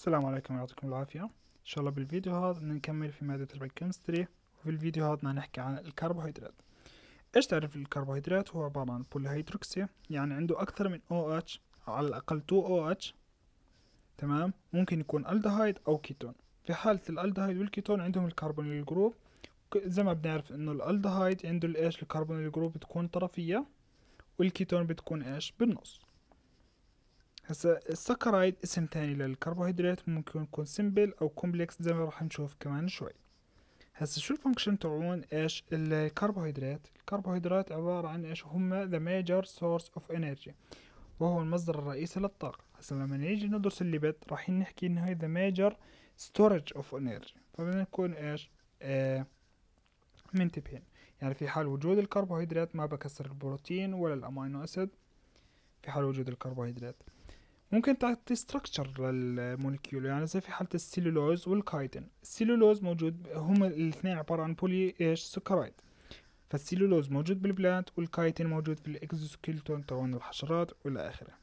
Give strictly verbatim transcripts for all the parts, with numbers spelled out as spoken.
السلام عليكم، يعطيكم العافية. إن شاء الله بالفيديو هذا بدنا نكمل في مادة البايوكيمستري، وفي الفيديو هذا بدنا نحكي عن الكربوهيدرات. إيش تعرف الكربوهيدرات؟ هو عبارة عن بوليهيدروكسي، يعني عنده أكثر من OH، على الأقل تو أو إتش. تمام، ممكن يكون ألدهايد أو كيتون. في حالة الألدهايد والكيتون عندهم الكربونيل جروب. ك- زي ما بنعرف إنه الألدهايد عنده الإيش الكربونيل جروب بتكون طرفية، والكيتون بتكون إيش بالنص. هسا السكرايد اسم تاني للكربوهيدرات، ممكن يكون سيمبل او كومبلكس زي ما راح نشوف كمان شوي. هسا شو الفانكشن تاعون ايش الكربوهيدرات؟ الكربوهيدرات عبارة عن ايش؟ هم the major source of energy، وهو المصدر الرئيسي للطاقة. هسا لما نيجي ندرس الليبت راح نحكي انه هي the major storage of energy، فبدنا نكون ايش؟ آه منتبهين. يعني في حال وجود الكربوهيدرات ما بكسر البروتين ولا الامينو اسيد. في حال وجود الكربوهيدرات ممكن تعطي ستراكشر للموليكيول، يعني زي في حالة السيلولوز والكايتين. السيلولوز موجود، هما الاثنين عبارة عن بولي ايش سكرايد. فالسيلولوز موجود بالبلانت، والكايتين موجود في الاكزوسكيلتون تبعون الحشرات والى اخره.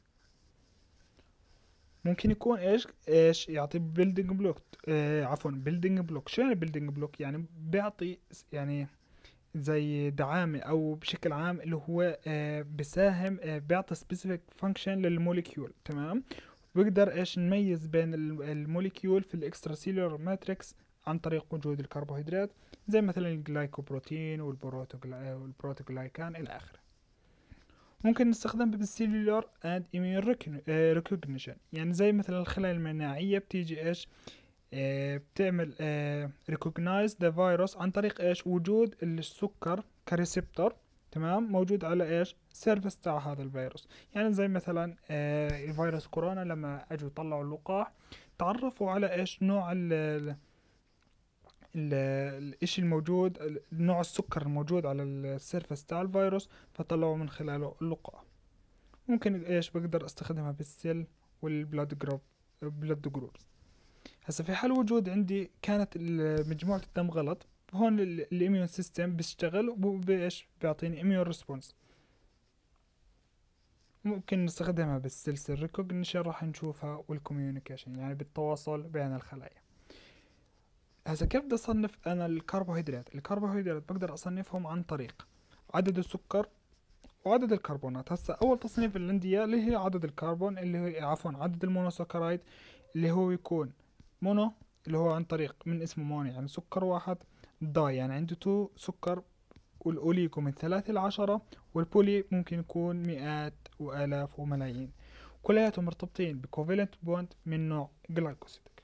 ممكن يكون ايش ايش يعطي بيلدينج بلوك. آه عفوا بيلدينج بلوك. شو يعني بيلدينج بلوك؟ يعني بيعطي يعني زي دعامة، او بشكل عام اللي هو آه بساهم، آه بيعطي سبيسيفيك فانكشن للموليكيول. تمام، بقدر ايش نميز بين ال- الموليكيول في الاكسترا سيلولر ماتريكس عن طريق وجود الكربوهيدرات، زي مثلا الجلايكوبروتين والبروتوجلا- والبروتوجلايكان الى اخره. ممكن نستخدم بالسيلولر اند ايميون ريكوجنيشن، يعني زي مثلا الخلايا المناعية بتيجي ايش؟ آه بتعمل ريكوجنايز ذا فيروس عن طريق ايش؟ وجود السكر كريسبتور. تمام، موجود على ايش؟ سيرفس تاع هذا الفيروس. يعني زي مثلا آه فيروس كورونا لما اجوا يطلعوا اللقاح، تعرفوا على ايش؟ نوع ال ال الاشي الموجود، ال- نوع السكر الموجود على السيرفس تاع الفيروس، فطلعوا من خلاله اللقاح. ممكن ايش بقدر استخدمها بالسيل والبلاد جروب بلاد جروبس. هسا في حال وجود عندي كانت ال- مجموعة الدم غلط، هون الاميون سيستم بيشتغل وبايش بيعطيني اميون ريسبونس. ممكن نستخدمها بالسلسل ريكوجنيشن راح نشوفها، والكوميونيكيشن يعني بالتواصل بين الخلايا. هسا كيف بدي اصنف انا الكربوهيدرات؟ الكربوهيدرات بقدر اصنفهم عن طريق عدد السكر وعدد الكربونات. هسا اول تصنيف اللي عندي إياه اللي هي عدد الكربون، اللي هو عفوا عدد المونوساكرايد، اللي هو يكون مونو، اللي هو عن طريق من اسمه مونو يعني سكر واحد، داي يعني عنده تو سكر، والأوليكو من ثلاثة لعشرة، والبولي ممكن يكون مئات وآلاف وملايين. كلياتهم مرتبطين بكوفالنت بوند من نوع جلايكوسيدك.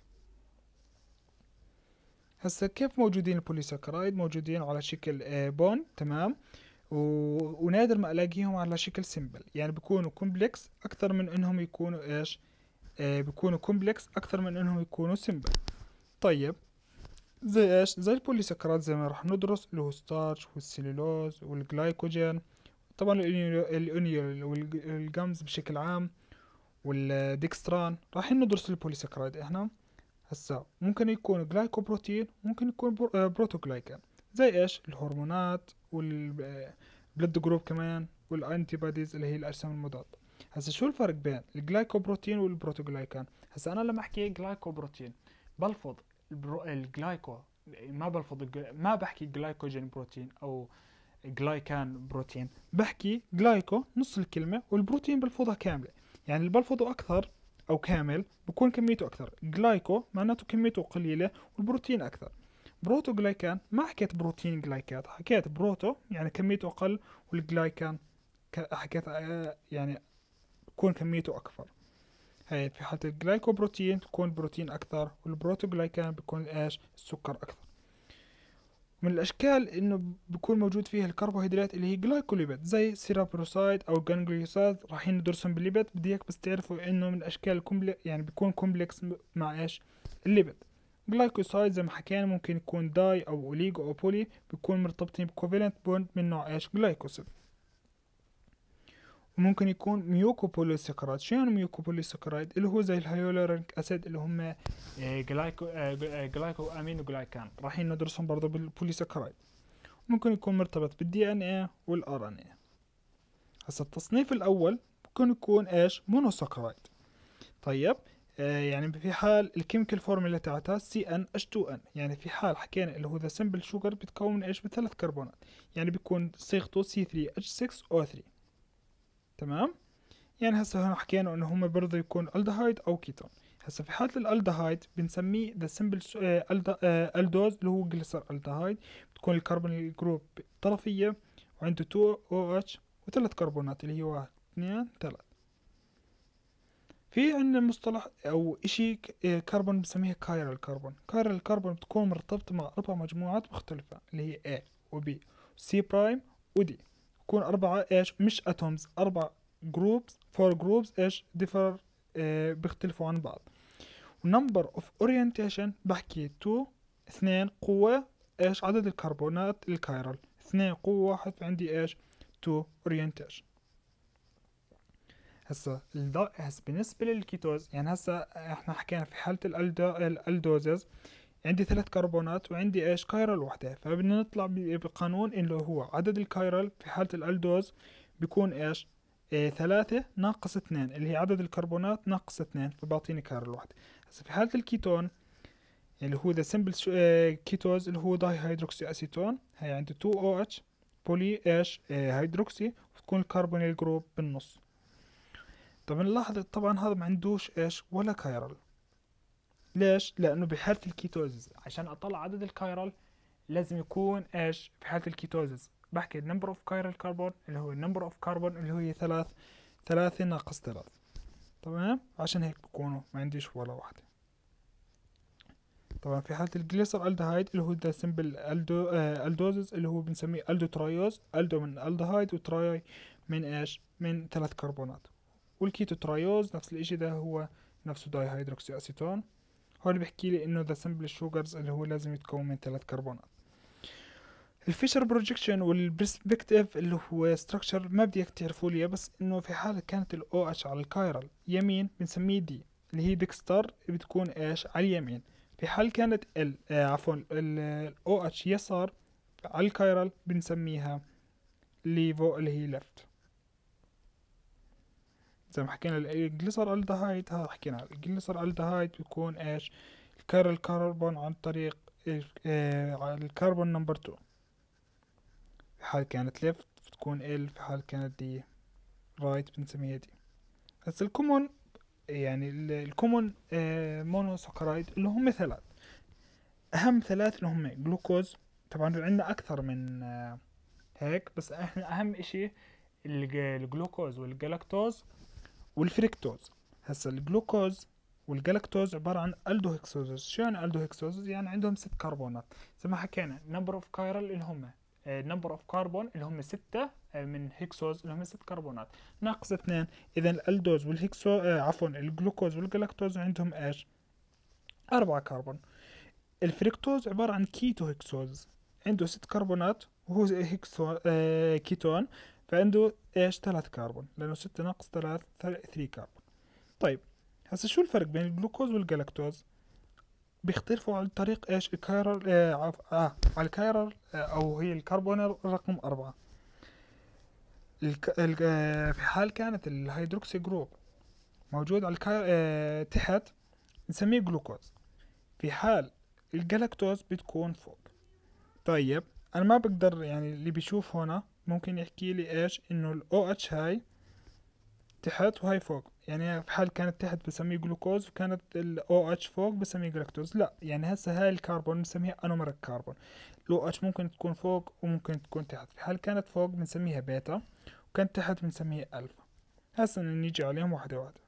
هسا كيف موجودين البوليساكرايد؟ موجودين على شكل آه، بون. تمام، و... ونادر ما الاقيهم على شكل سيمبل، يعني بيكونوا كومبلكس اكثر من انهم يكونوا ايش؟ آه بيكونوا كومبلكس اكثر من انهم يكونوا سيمبل. طيب، زي ايش؟ زي البوليساكرايد زي ما راح ندرس، اللي هو ستارش والسليلوز والجلايكوجين، طبعا الأونيول والجامز بشكل عام، والديكستران. راح ندرس البوليساكرايد احنا. هسا ممكن يكون جلايكوبروتين، ممكن يكون برو- آه، بروتوجلايكان، زي ايش؟ الهرمونات والبلد جروب كمان، والانتي بوديز اللي هي الاجسام المضادة. هسا شو الفرق بين الجلايكوبروتين والبروتوجلايكان؟ هسا انا لما احكي جلايكوبروتين بلفظ البرو... الجلايكو، ما بلفظ الج- ما بحكي جلايكوجين بروتين او جلايكان بروتين، بحكي جلايكو نص الكلمة، والبروتين بلفظها كاملة. يعني اللي بلفظه أكثر أو كامل بكون كميته أكثر. جلايكو معناته كميته قليلة والبروتين أكثر. بروتو جلايكان ما حكيت بروتين جلايكات، حكيت بروتو يعني كميته أقل، والجلايكان ك- حكيت آه، يعني بكون كميته أكثر. هاي في حالة الجلايكوبروتين تكون بروتين أكثر، والبروتو جلايكان بيكون إيش؟ السكر أكثر. من الاشكال انه بيكون موجود فيها الكربوهيدرات اللي هي جلايكوليبيد، زي سيرابروسايد او جانجليوسايد، راح ندرسهم بالليبيد. بدي اياك بس تعرفوا انه من الاشكال الكومبلكس، يعني بيكون كومبلكس مع ايش؟ الليبيد. جلايكوسايد زي ما حكينا ممكن يكون داي او اوليجو او بولي، بيكون مرتبطين بكوفالنت بوند من نوع ايش؟ جلايكوسيد. وممكن يكون ميوكوبوليساكرايد. شو يعني ميوكوبوليساكرايد؟ اللي هو زي الهيولوريك اسيد، اللي هم آه، جلايكو آه، جلايكو امينو جلايكان، راح ندرسهم برضه بالبوليساكرايد. ممكن يكون مرتبط بالدي ان ايه والار ان ايه. هسا التصنيف الاول ممكن يكون ايش؟ مونوساكرايد. طيب، آه يعني في حال الكيميكال فورمولا تاعتها سي ان اتش تو ان، يعني في حال حكينا اللي هو ذا سمبل شوجر بتكون من ايش؟ بثلاث كربونات، يعني بيكون صيغته سي ثري اتش سكس او ثري. تمام. يعني هسه هون حكينا انه هم برضه يكون الدهايد او كيتون. هسه في حالة الالدهايد بنسميه ذا سمبل الدوز اللي هو جليسر الدهايد، بتكون الكربون جروب طرفية وعنده تو او اتش وثلاث كربونات اللي هي واحد اثنين ثلاث. في عندنا مصطلح او اشي كربون بنسميها كايرال كربون. كايرال كربون بتكون مرتبطة مع اربع مجموعات مختلفة اللي هي A و B و C برايم و D. بكون اربعة ايش؟ مش اتومز، اربع جروبس، فور جروبس ايش؟ ديفر، اه بيختلفوا عن بعض. ونمبر اوف اورينتيشن بحكي تو، اثنين قوة ايش؟ عدد الكربونات الكايرال اثنين قوة واحد، فعندي ايش؟ تو اورينتيشن. هسا الض... هسا بالنسبة للكيتوز، يعني هسا احنا حكينا في حالة الألدو... الألدوزز عندي ثلاث كربونات وعندي ايش؟ كايرال وحدة، فبدنا نطلع ب... بقانون اللي هو عدد الكايرال في حالة الألدوز بيكون ايش؟ إيه ثلاثة ناقص اثنين اللي هي عدد الكربونات ناقص اثنين، فبعطيني كايرال وحدة. هسا في حالة الكيتون اللي هو ذا سمبل كيتوز اللي هو داي هيدروكسي اسيتون، هي عنده تو او اتش بولي ايش؟ إيه هيدروكسي، وتكون الكربونيل جروب بالنص. طب نلاحظ طبعا هذا ما عندوش ايش؟ ولا كايرال. ليش؟ لانه بحالة الكيتوزز عشان اطلع عدد الكايرال لازم يكون ايش؟ في حالة الكيتوزز بحكي النمبر اوف كايرال كربون اللي هو النمبر اوف كربون اللي هو ثلاث، ثلاثة ناقص ثلاث. تمام. عشان هيك بكونوا ما عنديش ولا واحدة. طبعا في حالة الجليسر الدهايد اللي هو ده سمبل الدو آه الدوزز اللي هو بنسميه الدو ترايوز، الدو من الدهايد وتراي من ايش؟ من ثلاث كربونات. والكيتو ترايوز نفس الاشي، ده هو نفسه داي هيدروكسي اسيتون. هو اللي بيحكي لي انه ذا سمبل شوجرز اللي هو لازم يتكون من ثلاث كربونات. الفيشر بروجكشن والبرسبكتيف اللي هو ستراكشر ما بدي اياك تعرفوا لي، بس انه في حالة كانت الاو اتش على الكايرال يمين بنسميه دي اللي هي ديكستر، بتكون ايش؟ على اليمين. في حال كانت ال آه عفوا الاو اتش يسار على الكايرال بنسميها ليفو اللي هي ليفت. زي ما حكينا الجليسر الدهايد، هذا حكينا الجليسر الدهايد بيكون ايش؟ الكايرال كربون عن طريق آه الكربون نمبر تو. في حال كانت ليفت بتكون ال، في حال كانت دي رايت بنسميها دي. بس الكومون يعني الكومون آه مونوساكرايد اللي هم ثلاث، اهم ثلاث اللي هم جلوكوز. طبعا عندنا اكثر من آه هيك، بس احنا اهم اشي الجلوكوز والجلاكتوز والفريكتوز. هسا الجلوكوز والجلاكتوز عبارة عن الدوهكسوزز. شو يعني الدوهكسوزز؟ يعني عندهم ست كربونات زي ما حكينا. نمبر اوف كايرال اللي هم نمبر اوف كربون اللي هم ستة من هيكسوز اللي هم ست كربونات ناقص اثنين. اذا الالدوز والهيكسو آه عفوا الجلوكوز والجلاكتوز عندهم ايش؟ أربعة كربون. الفريكتوز عبارة عن كيتو هيكسوز، عنده ست كربونات وهو هيكسو آه كيتون، فعنده ايش؟ ثلاث كربون، لأنه ستة ناقص ثلاث ثري كربون. طيب هسا شو الفرق بين الجلوكوز والجلاكتوز؟ بيختلفوا على طريق ايش؟ الكايرال آه, عف... آه على الكايرال آه او هي الكربون رقم أربعة. الك... ال... آه في حال كانت الهيدروكسي جروب موجود على الكاير آه تحت نسميه جلوكوز، في حال الجلاكتوز بتكون فوق. طيب انا ما بقدر، يعني اللي بيشوف هنا ممكن يحكي لي ايش؟ انه الاو اتش هاي تحت وهاي فوق، يعني في حال كانت تحت بسميه جلوكوز وكانت الاو اتش فوق بسميه جلاكتوز. لا، يعني هسه هاي الكربون بنسميها انوميريك كربون. الاو اتش ممكن تكون فوق وممكن تكون تحت. في حال كانت فوق بنسميها بيتا وكانت تحت بنسميها الفا. هسه نيجي عليهم واحدة واحدة.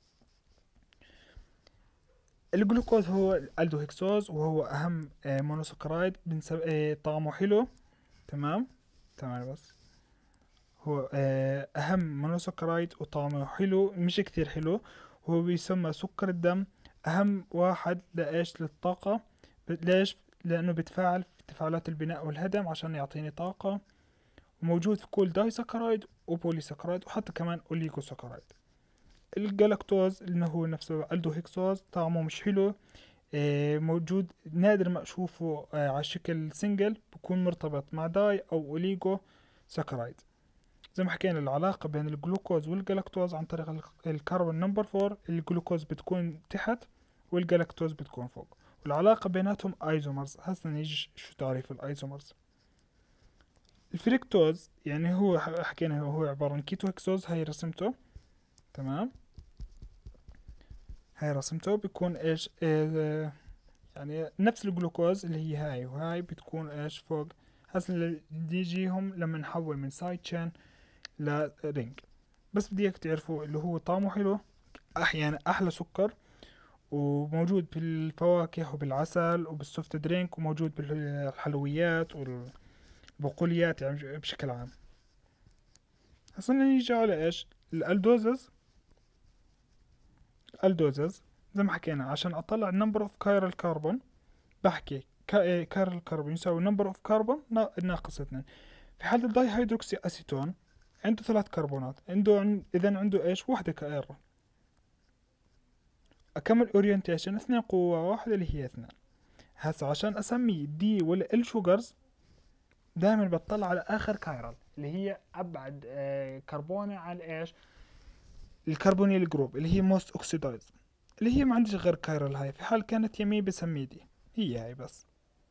الجلوكوز هو الالدوهكسوز وهو اهم آه مونوسكرايد، بنسب... آه طعمه حلو. تمام. تمام. بس هو آه اهم مونوسكرايد وطعمه حلو مش كثير حلو. هو بيسمى سكر الدم، اهم واحد لايش؟ للطاقة. ليش؟ لانه بيتفاعل في تفاعلات البناء والهدم عشان يعطيني طاقة. وموجود في كل دايسكرايد وبوليسكرايد وحتى كمان اوليغوسكرايد. الجلاكتوز اللي هو نفسه الدوهكسوز طعمه مش حلو، آه موجود نادر ما اشوفه آه على شكل سنجل، بكون مرتبط مع داي او اوليغو سكرايد. زي ما حكينا العلاقة بين الجلوكوز والجلاكتوز عن طريق ال- الكربون نمبر فور، الجلوكوز بتكون تحت والجلاكتوز بتكون فوق، والعلاقة بيناتهم ايزومرز. هسه نيجي شو تعريف الايزومرز. الفريكتوز يعني هو ح- حكينا هو هو عبارة عن كيتو هكسوز، هاي رسمته تمام. هاي رسمته بيكون ايش إيه، يعني نفس الجلوكوز اللي هي هاي وهاي بتكون ايش فوق. هسه اللي نيجيهم لما نحول من سايد تشين لرينج. بس بدي اياك تعرفوا اللي هو طعمه حلو، احيانا احلى سكر، وموجود بالفواكه وبالعسل وبالسوفت درينك، وموجود بالحلويات والبقوليات يعني بشكل عام. هسه بدنا نيجي على ايش الالدوزز. الالدوزز زي ما حكينا عشان اطلع النمبر اوف كايرال كربون بحكي كايرال كربون يساوي نمبر اوف كربون ناقص اثنين. في حالة الداي هيدروكسي اسيتون عنده ثلاث كربونات، عنده عن... اذا عنده ايش وحدة كايرون. اكمل اورينتيشن اثنين قوة واحدة اللي هي اثنين. هسا عشان اسميه دي ولا ال شوجرز دائما بطلع على اخر كايرال اللي هي ابعد آه كربونة عن ايش الكربونيل جروب اللي هي موست اوكسيدايز، اللي هي ما عندش غير كايرال. هاي في حال كانت يمين بسميه دي، هي هاي بس.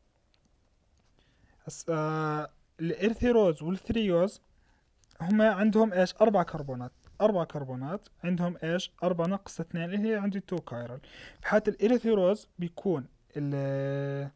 هسا آه الارثيروز والثريوز هما عندهم ايش اربع كربونات. اربع كربونات عندهم ايش اربعة ناقص اثنين اللي هي عندي تو كايرال. في حالة الاريثيروز بيكون ال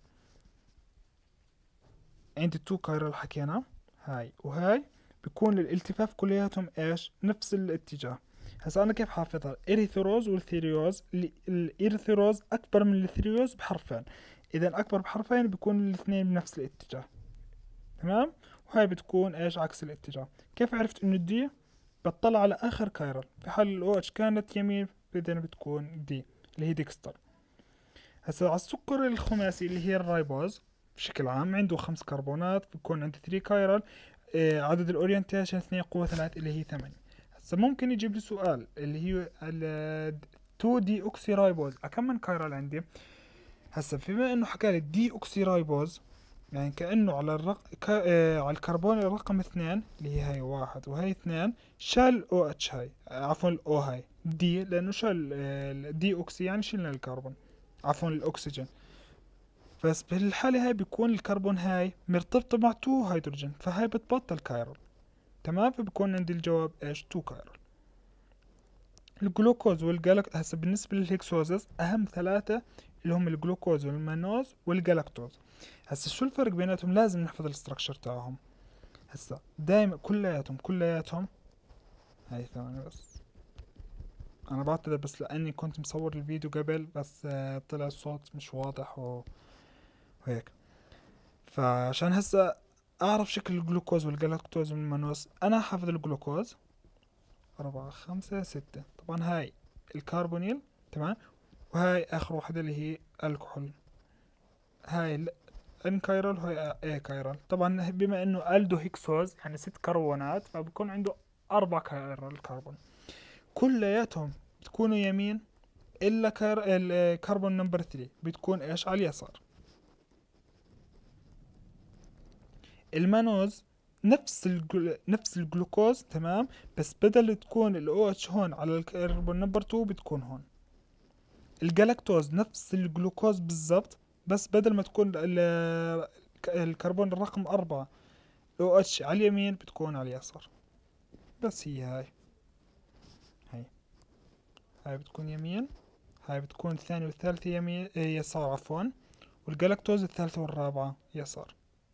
عندي تو كايرال حكينا هاي وهاي، بيكون الالتفاف كلياتهم ايش نفس الاتجاه. هسا انا كيف حافظها الاريثيروز والثيريوز؟ الاريثيروز اكبر من الثيريوز بحرفين، اذا اكبر بحرفين بيكون الاثنين بنفس الاتجاه تمام. وهاي بتكون ايش عكس الاتجاه. كيف عرفت انه دي؟ بتطلع على اخر كايرل. في حال الاو اتش كانت يمين اذا بتكون دي اللي هي ديكستر. هسا على السكر الخماسي اللي هي الرايبوز بشكل عام عنده خمس كربونات، بيكون عنده ثري كايرل. آه عدد الاورينتيشن اثنين قوة ثلاث اللي هي ثمانية. هسا ممكن يجيب لي سؤال اللي هي ال تو دي اوكسي رايبوز كم من كايرل عندي؟ هسا بما انه حكى لي دي اوكسي رايبوز يعني كأنه على الرق... ك... آه على الكربون رقم اثنين اللي هي هاي واحد وهي اثنين شال او اتش هاي آه عفوا الاو هاي دي لانه شال آه دي اوكسي يعني شلنا الكربون عفوا الاكسجين. بس بالحالة هاي بيكون الكربون هاي مرتبطة مع تو هيدروجين فهاي بتبطل كايرل تمام. فبكون عندي الجواب ايش تو كايرل. الجلوكوز والجلاك هسه بالنسبة للهكسوزس اهم ثلاثة اللي هم الجلوكوز والمانوز والجلاكتوز. هسا شو الفرق بيناتهم؟ لازم نحفظ الاستراكشر تاعهم. هسا دايما كلياتهم كلياتهم هاي ثواني بس انا بعتذر بس لاني كنت مصور الفيديو قبل بس آه طلع الصوت مش واضح و- وهيك. فعشان هسا اعرف شكل الجلوكوز والجلاكتوز والمانوز انا حافظ الجلوكوز أربعة خمسة ستة طبعا هاي الكربونيل تمام. وهاي اخر واحدة اللي هي الكحول هاي ان كايرال وهي اي كايرال. طبعا بما انه الدو هيكسوز يعني ست كربونات فبكون عنده اربع كايرال كربون كلياتهم بتكونوا يمين الا كار... الكربون نمبر ثري بتكون ايش على اليسار. المانوز نفس الجل... نفس الجلوكوز تمام، بس بدل تكون الاو اتش هون على الكربون نمبر تو بتكون هون. الجلاكتوز نفس الجلوكوز بالضبط، بس بدل ما تكون ال... الكربون الرقم أربعة او اتش على اليمين بتكون على اليسار. بس هي هاي هاي هاي بتكون يمين، هاي بتكون الثانية والثالثة يمين إيه يسار عفوا، والجلاكتوز الثالثة والرابعة يسار.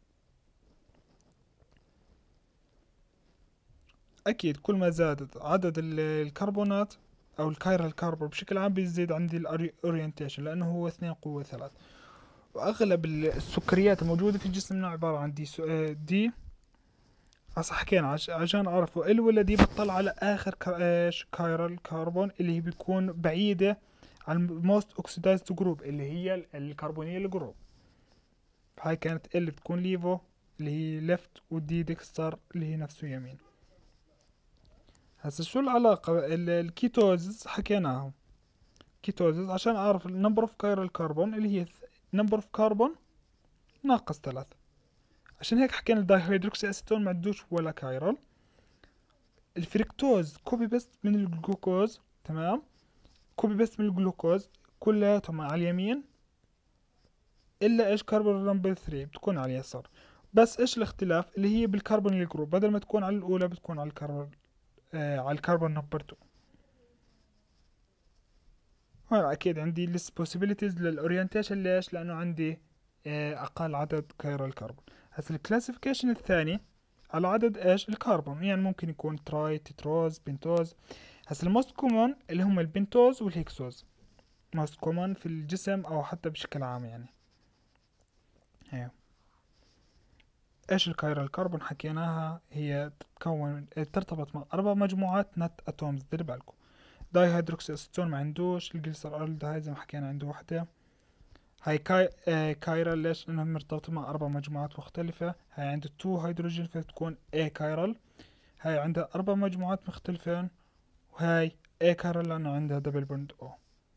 أكيد كل ما زادت عدد ال- الكربونات أو الكايرال كاربون بشكل عام بيزيد عندي الأورينتيشن لأنه هو اثنين قوة ثلاث. وأغلب ال- السكريات الموجودة في جسمنا عبارة عن دي سو... آه، دي هسا حكينا عش... عشان أعرفوا ال ولا دي بتطلع على آخر كا... إيش كايرال كاربون اللي هي بتكون بعيدة عن الموست اوكسيدايزد جروب اللي هي ال- الكربونيل جروب. هاي كانت ال بتكون ليفو اللي هي ليفت ودي ديكستر اللي هي نفسه يمين. هسا شو العلاقة ال- الكيتوزز حكيناهم. كيتوزز عشان اعرف النمبر اوف كايرال كربون اللي هي نمبر اوف كربون ناقص ثلاثة. عشان هيك حكينا الدايهيدروكسي اسيتون ما عندوش ولا كايرال. الفركتوز كوبي بيست من الجلوكوز، تمام، كوبي بيست من الجلوكوز كلياتهم على اليمين، الا ايش كربون نمبر ثلاثة بتكون على اليسار. بس ايش الاختلاف؟ اللي هي بالكربون جروب، بدل ما تكون على الاولى بتكون على الكربون آه على الكربون نمبر اثنين. هون اكيد عندي less possibilities للاورينتيشن. ليش؟ لانه عندي آه اقل عدد كايرال كربون. هسه الكلاسيفيكيشن الثاني على عدد ايش الكربون، يعني ممكن يكون تراي، تتروز، بنتوز. هسه الموست كومون اللي هم البنتوز والهيكسوز، موست كومون في الجسم او حتى بشكل عام يعني. هي ايش الكايرال كربون حكيناها، هي تتكون ترتبط مع اربع مجموعات نت اتومز. دير بالكم داي هيدروكسي اسيتون ما عندوش، الجليسرالدهايد زي ما حكينا عنده وحده. هاي كاي آه كايرال ليش؟ لانها مرتبطة مع اربع مجموعات مختلفة. هاي عنده تو هيدروجين فتكون اي كايرال. هاي عندها اربع مجموعات مختلفين، وهاي اي كايرال لانه عندها دبل بوند او.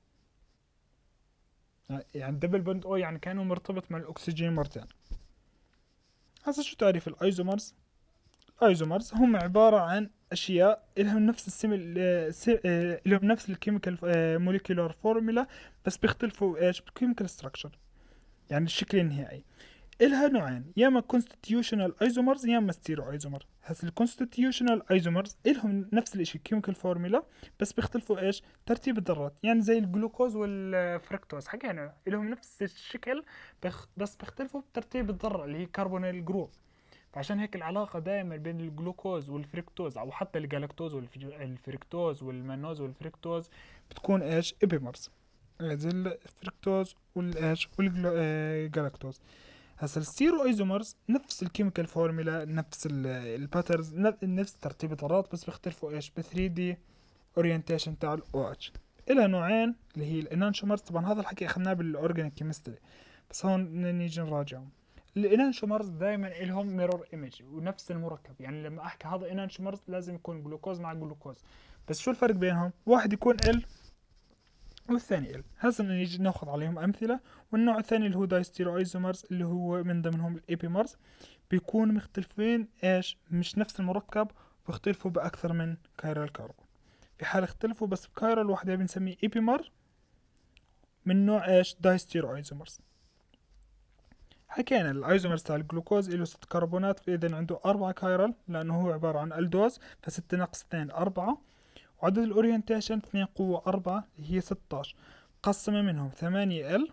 يعني دبل بوند او يعني كانوا مرتبط مع الاكسجين مرتين. هسا شو تعريف الايزومرز؟ الايزومرز هم عبارة عن اشياء لهم نفس السم لهم نفس الكيميكال موليكيولار فورمولا، بس بيختلفوا ايش؟ بالكيميكال ستراكشر، يعني الشكل النهائي. إلها نوعين، يا اما constitutional isomers يا اما ستيرو ايزومر. هسه الكونستيتيوشنال ايزومرز إلهم نفس الاشي كيميكال فورمولا، بس بيختلفوا ايش؟ ترتيب الذرات، يعني زي الجلوكوز والفركتوز حكينا إلهم نفس الشكل، بخ بس بيختلفوا بترتيب الذرة اللي هي كربونيل جروب. فعشان هيك العلاقة دائما بين الجلوكوز والفركتوز او حتى الجلاكتوز والفركتوز والمانوز والفركتوز بتكون ايش؟ ابيمرز، زي الفركتوز والايش والجلاكتوز. هسا الستيرو ايزومرز نفس الكيميكال فورمولا، نفس الباترز، نفس ترتيب الذرات، بس بيختلفوا ايش؟ ب ثري دي اورينتيشن تاع الاو اتش. الها نوعين اللي هي الانانشومرز، طبعا هذا الحكي اخذناه بالاورجانيك كيمستري، بس هون نيجي نراجعهم. الانانشومرز دائما لهم ميرور ايمج ونفس المركب، يعني لما احكي هذا انانشومرز لازم يكون جلوكوز مع جلوكوز. بس شو الفرق بينهم؟ واحد يكون ال والثاني ال. هسه نيجي ناخذ عليهم امثله. والنوع الثاني اللي هو دايستيرو ايزومرز اللي هو من ضمنهم الايبيمرز، بيكونوا مختلفين ايش؟ مش نفس المركب، بيختلفوا باكثر من كايرال كربون. في حال اختلفوا بس بكايرال واحده بنسميه ايبيمر من نوع ايش؟ دايستيرو ايزومرز. حكينا الايزومرز تاع الجلوكوز له ست كربونات، فاذا عنده أربعة كايرال لانه هو عباره عن الدوز، فستة ناقص اثنين أربعة. وعدد الاورينتيشن اثنين قوة أربعة هي ستاش، قسمة منهم ثمانية ال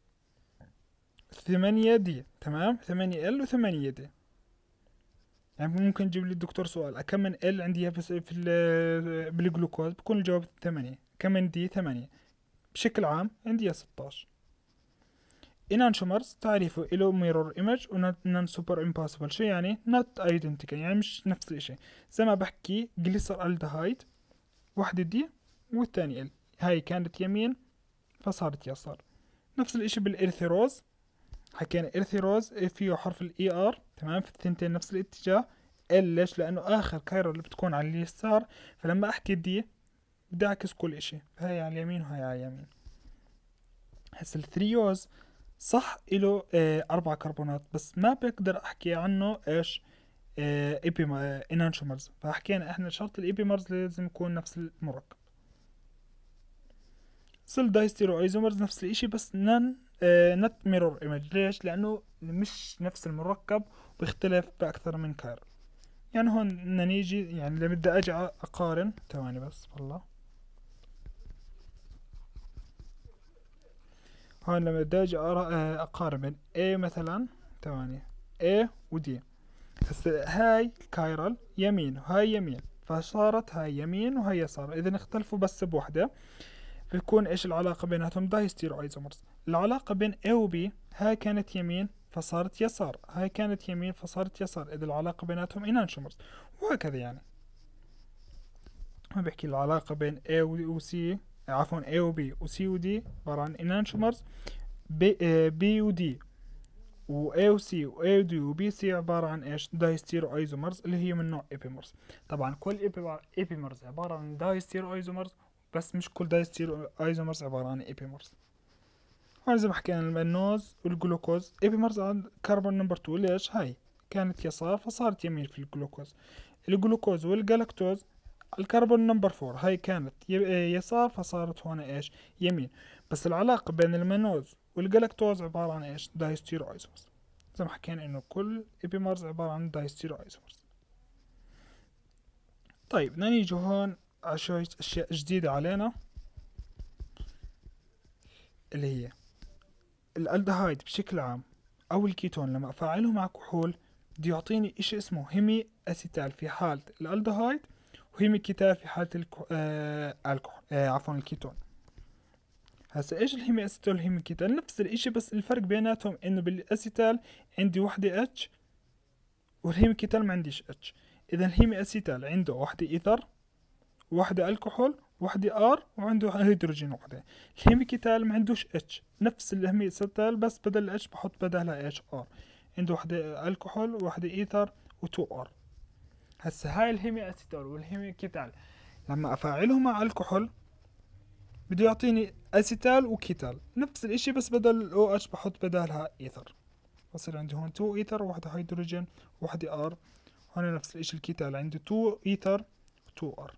ثمانية دي، تمام، ثمانية ال وثمانية دي. يعني ممكن تجيب لي الدكتور سؤال كم من ال عندي بس في بالجلوكوز، بكون الجواب ثمانية. كم من دي؟ ثمانية. بشكل عام عندي ستاش. انانشومرز تعريفه له ميرور ايمج ونون سوبر امبوسيبل. شو يعني؟ نوت ايدنتيكال، يعني مش نفس الشيء. زي ما بحكي جليسر الدهايد، واحدة دي والثانية ال، هاي كانت يمين فصارت يسار. نفس الاشي بالارثيروز، حكينا ارثيروز فيه حرف الاي ار، تمام، في الثنتين نفس الاتجاه. ال ليش؟ لانه اخر كايرو اللي بتكون على اليسار، فلما احكي دي بدي اعكس كل اشي، هاي على اليمين وهاي على اليمين. هسا الثريوز صح له اه اربع كربونات، بس ما بقدر احكي عنه ايش؟ اه ايبي اه انانشومرز. فحكينا احنا شرط الايبيمرز لازم يكون نفس المركب. سل دايستيرو ايزومرز نفس الاشي، بس نن آه نت ميرور ايمج. ليش؟ لانه مش نفس المركب، بيختلف باكثر من كايرل. يعني هون بدنا نيجي، يعني لما بدي اجي اقارن، ثواني بس والله. هون لما بدي اجي اقارن بين A مثلا، ثواني، A و D. هسه هاي كايرل يمين وهاي يمين، فصارت هاي يمين وهاي يسار، اذا اختلفوا بس بوحدة بتكون ايش العلاقة بيناتهم؟ دايستيرو ايزومرز. العلاقة بين A و B، هاي كانت يمين فصارت يسار، هاي كانت يمين فصارت يسار، اذا العلاقة بيناتهم انانشومرز. وهكذا يعني. ما بحكي العلاقة بين A و C، عفوا A و B و C و D عبارة عن انانشومرز. B, B و D و A و C و A و D و B C عبارة عن ايش؟ دايستيرو ايزومرز اللي هي من نوع ايبيمرز. طبعا كل ايبيمرز عبارة عن دايستيرو ايزومرز، بس مش كل دايستيرو ايزومرز عبارة عن ايبيمرز. هون زي ما حكينا المنوز والجلوكوز ايبيمرز عن كربون نمبر تو. ليش؟ هاي كانت يسار فصارت يمين في الجلوكوز. الجلوكوز والجلاكتوز الكربون نمبر فور هاي كانت يسار، فصارت هون ايش يمين. بس العلاقة بين المانوز والجلاكتوز عبارة عن ايش دايستيرو ايزومرز، زي ما حكينا انه كل ايبيمرز عبارة عن دايستيرو ايزومرز. طيب بدنا نيجي هون على شوية اشياء جديدة علينا، اللي هي الالدهايد بشكل عام او الكيتون لما افعله مع كحول بده يعطيني اشي اسمه هيمي اسيتال في حالة الالدهايد، وهيمي كيتال في حالة الكو... آه... الكحول آه... عفوا الكيتون. هسا ايش الهيمي اسيتال والهيمي كيتال؟ نفس الاشي، بس الفرق بيناتهم انه بالاسيتال عندي وحدة اتش والهيمي كيتال ما عنديش اتش. اذا الهيمي اسيتال عنده وحدة ايثر، وحدة الكحول، وحدة ار، وعنده هيدروجين وحدة. الهيمي كيتال ما عندوش اتش، نفس الهيمي اسيتال بس بدل اتش بحط بدلها اتش ار، عنده وحدة الكحول ووحدة ايثر وتو ار. هسا هاي الهيمي اسيتال والهيمي كيتال لما افاعلهم مع الكحول بده يعطيني اسيتال وكيتال، نفس الاشي بس بدل الاو اتش بحط بدالها ايثر، بصير عندي هون تو ايثر وواحدة هيدروجين وواحدة ار. هون نفس الاشي الكيتال عنده تو ايثر وتو ار.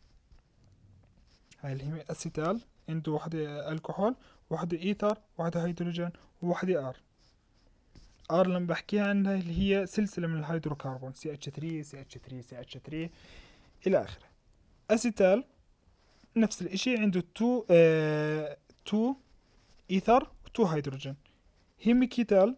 هاي الهيمي اسيتال عنده واحدة الكحول، واحدة ايثر، واحدة هيدروجين، وواحدة ار. ار لما بحكي عنها اللي هي سلسلة من الهيدروكربون سي اتش ثري سي اتش ثري سي اتش ثري الى اخره. اسيتال نفس الاشي عنده تو آه تو ايثر وتو هيدروجين. هيميكيتال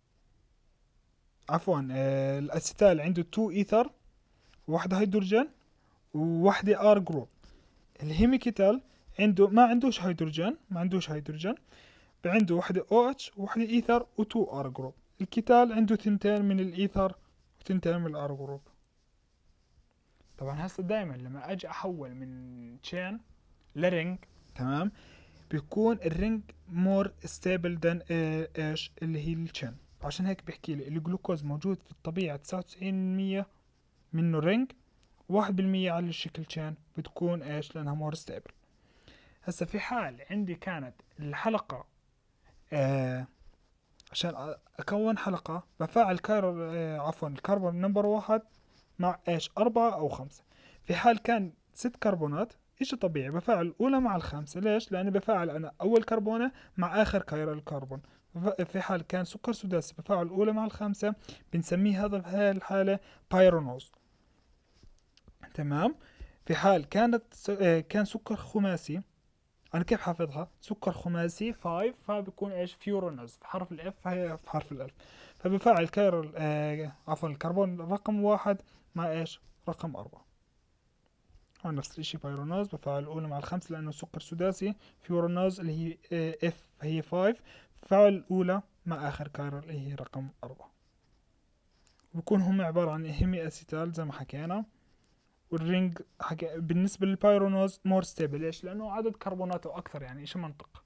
عفوا آه الاسيتال عنده تو ايثر وواحدة هيدروجين وواحدة ار جروب. الهيميكيتال عنده ما عندوش هيدروجين ما عندوش هيدروجين عنده واحدة او اتش وواحدة ايثر وتو ار جروب. الكيتال عنده تنتين من الايثر وتنتين من الار جروب. طبعا هسه دائما لما اجي احول من تشين لرينج، تمام، بيكون الرينج مور ستيبل ذان ايش اللي هي التشين. عشان هيك بحكي لي الجلوكوز موجود في الطبيعة تسعة وتسعين بالمية منه رينج، واحد بالمية على الشكل تشين بتكون ايش لانها مور ستيبل. هسه في حال عندي كانت الحلقة آه عشان اكون حلقة بفاعل كايرو آه عفوا الكربون نمبر واحد مع ايش اربعة او خمسة. في حال كان ست كربونات اشي طبيعي بفاعل الاولى مع الخامسة. ليش؟ لاني بفاعل انا اول كربونة مع اخر كايرو الكربون. في حال كان سكر سداسي بفاعل الاولى مع الخامسة، بنسميه هذا في هاي الحالة بايرونوز. تمام. في حال كانت آه كان سكر خماسي، انا كيف حافظها؟ سكر خماسي خمسة، فبكون ايش فيورونوز في حرف الاف، فهي في حرف الالف. فبفاعل كايرو آه عفوا الكربون رقم واحد مع ايش رقم أربعة. هون نفس الاشي بايرونوز بفاعل الأولى مع الخمسة لأنه سكر سداسي. فيورونوز اللي هي آه اف هي خمسة، بفاعل الأولى مع آخر كايرو اللي هي رقم أربعة. بكون هم عبارة عن هيمي أسيتال زي ما حكينا. والرينج حكي بالنسبة للبايرونوز مور ستيبل. ليش؟ لأنه عدد كربوناته أكثر، يعني إيش منطق.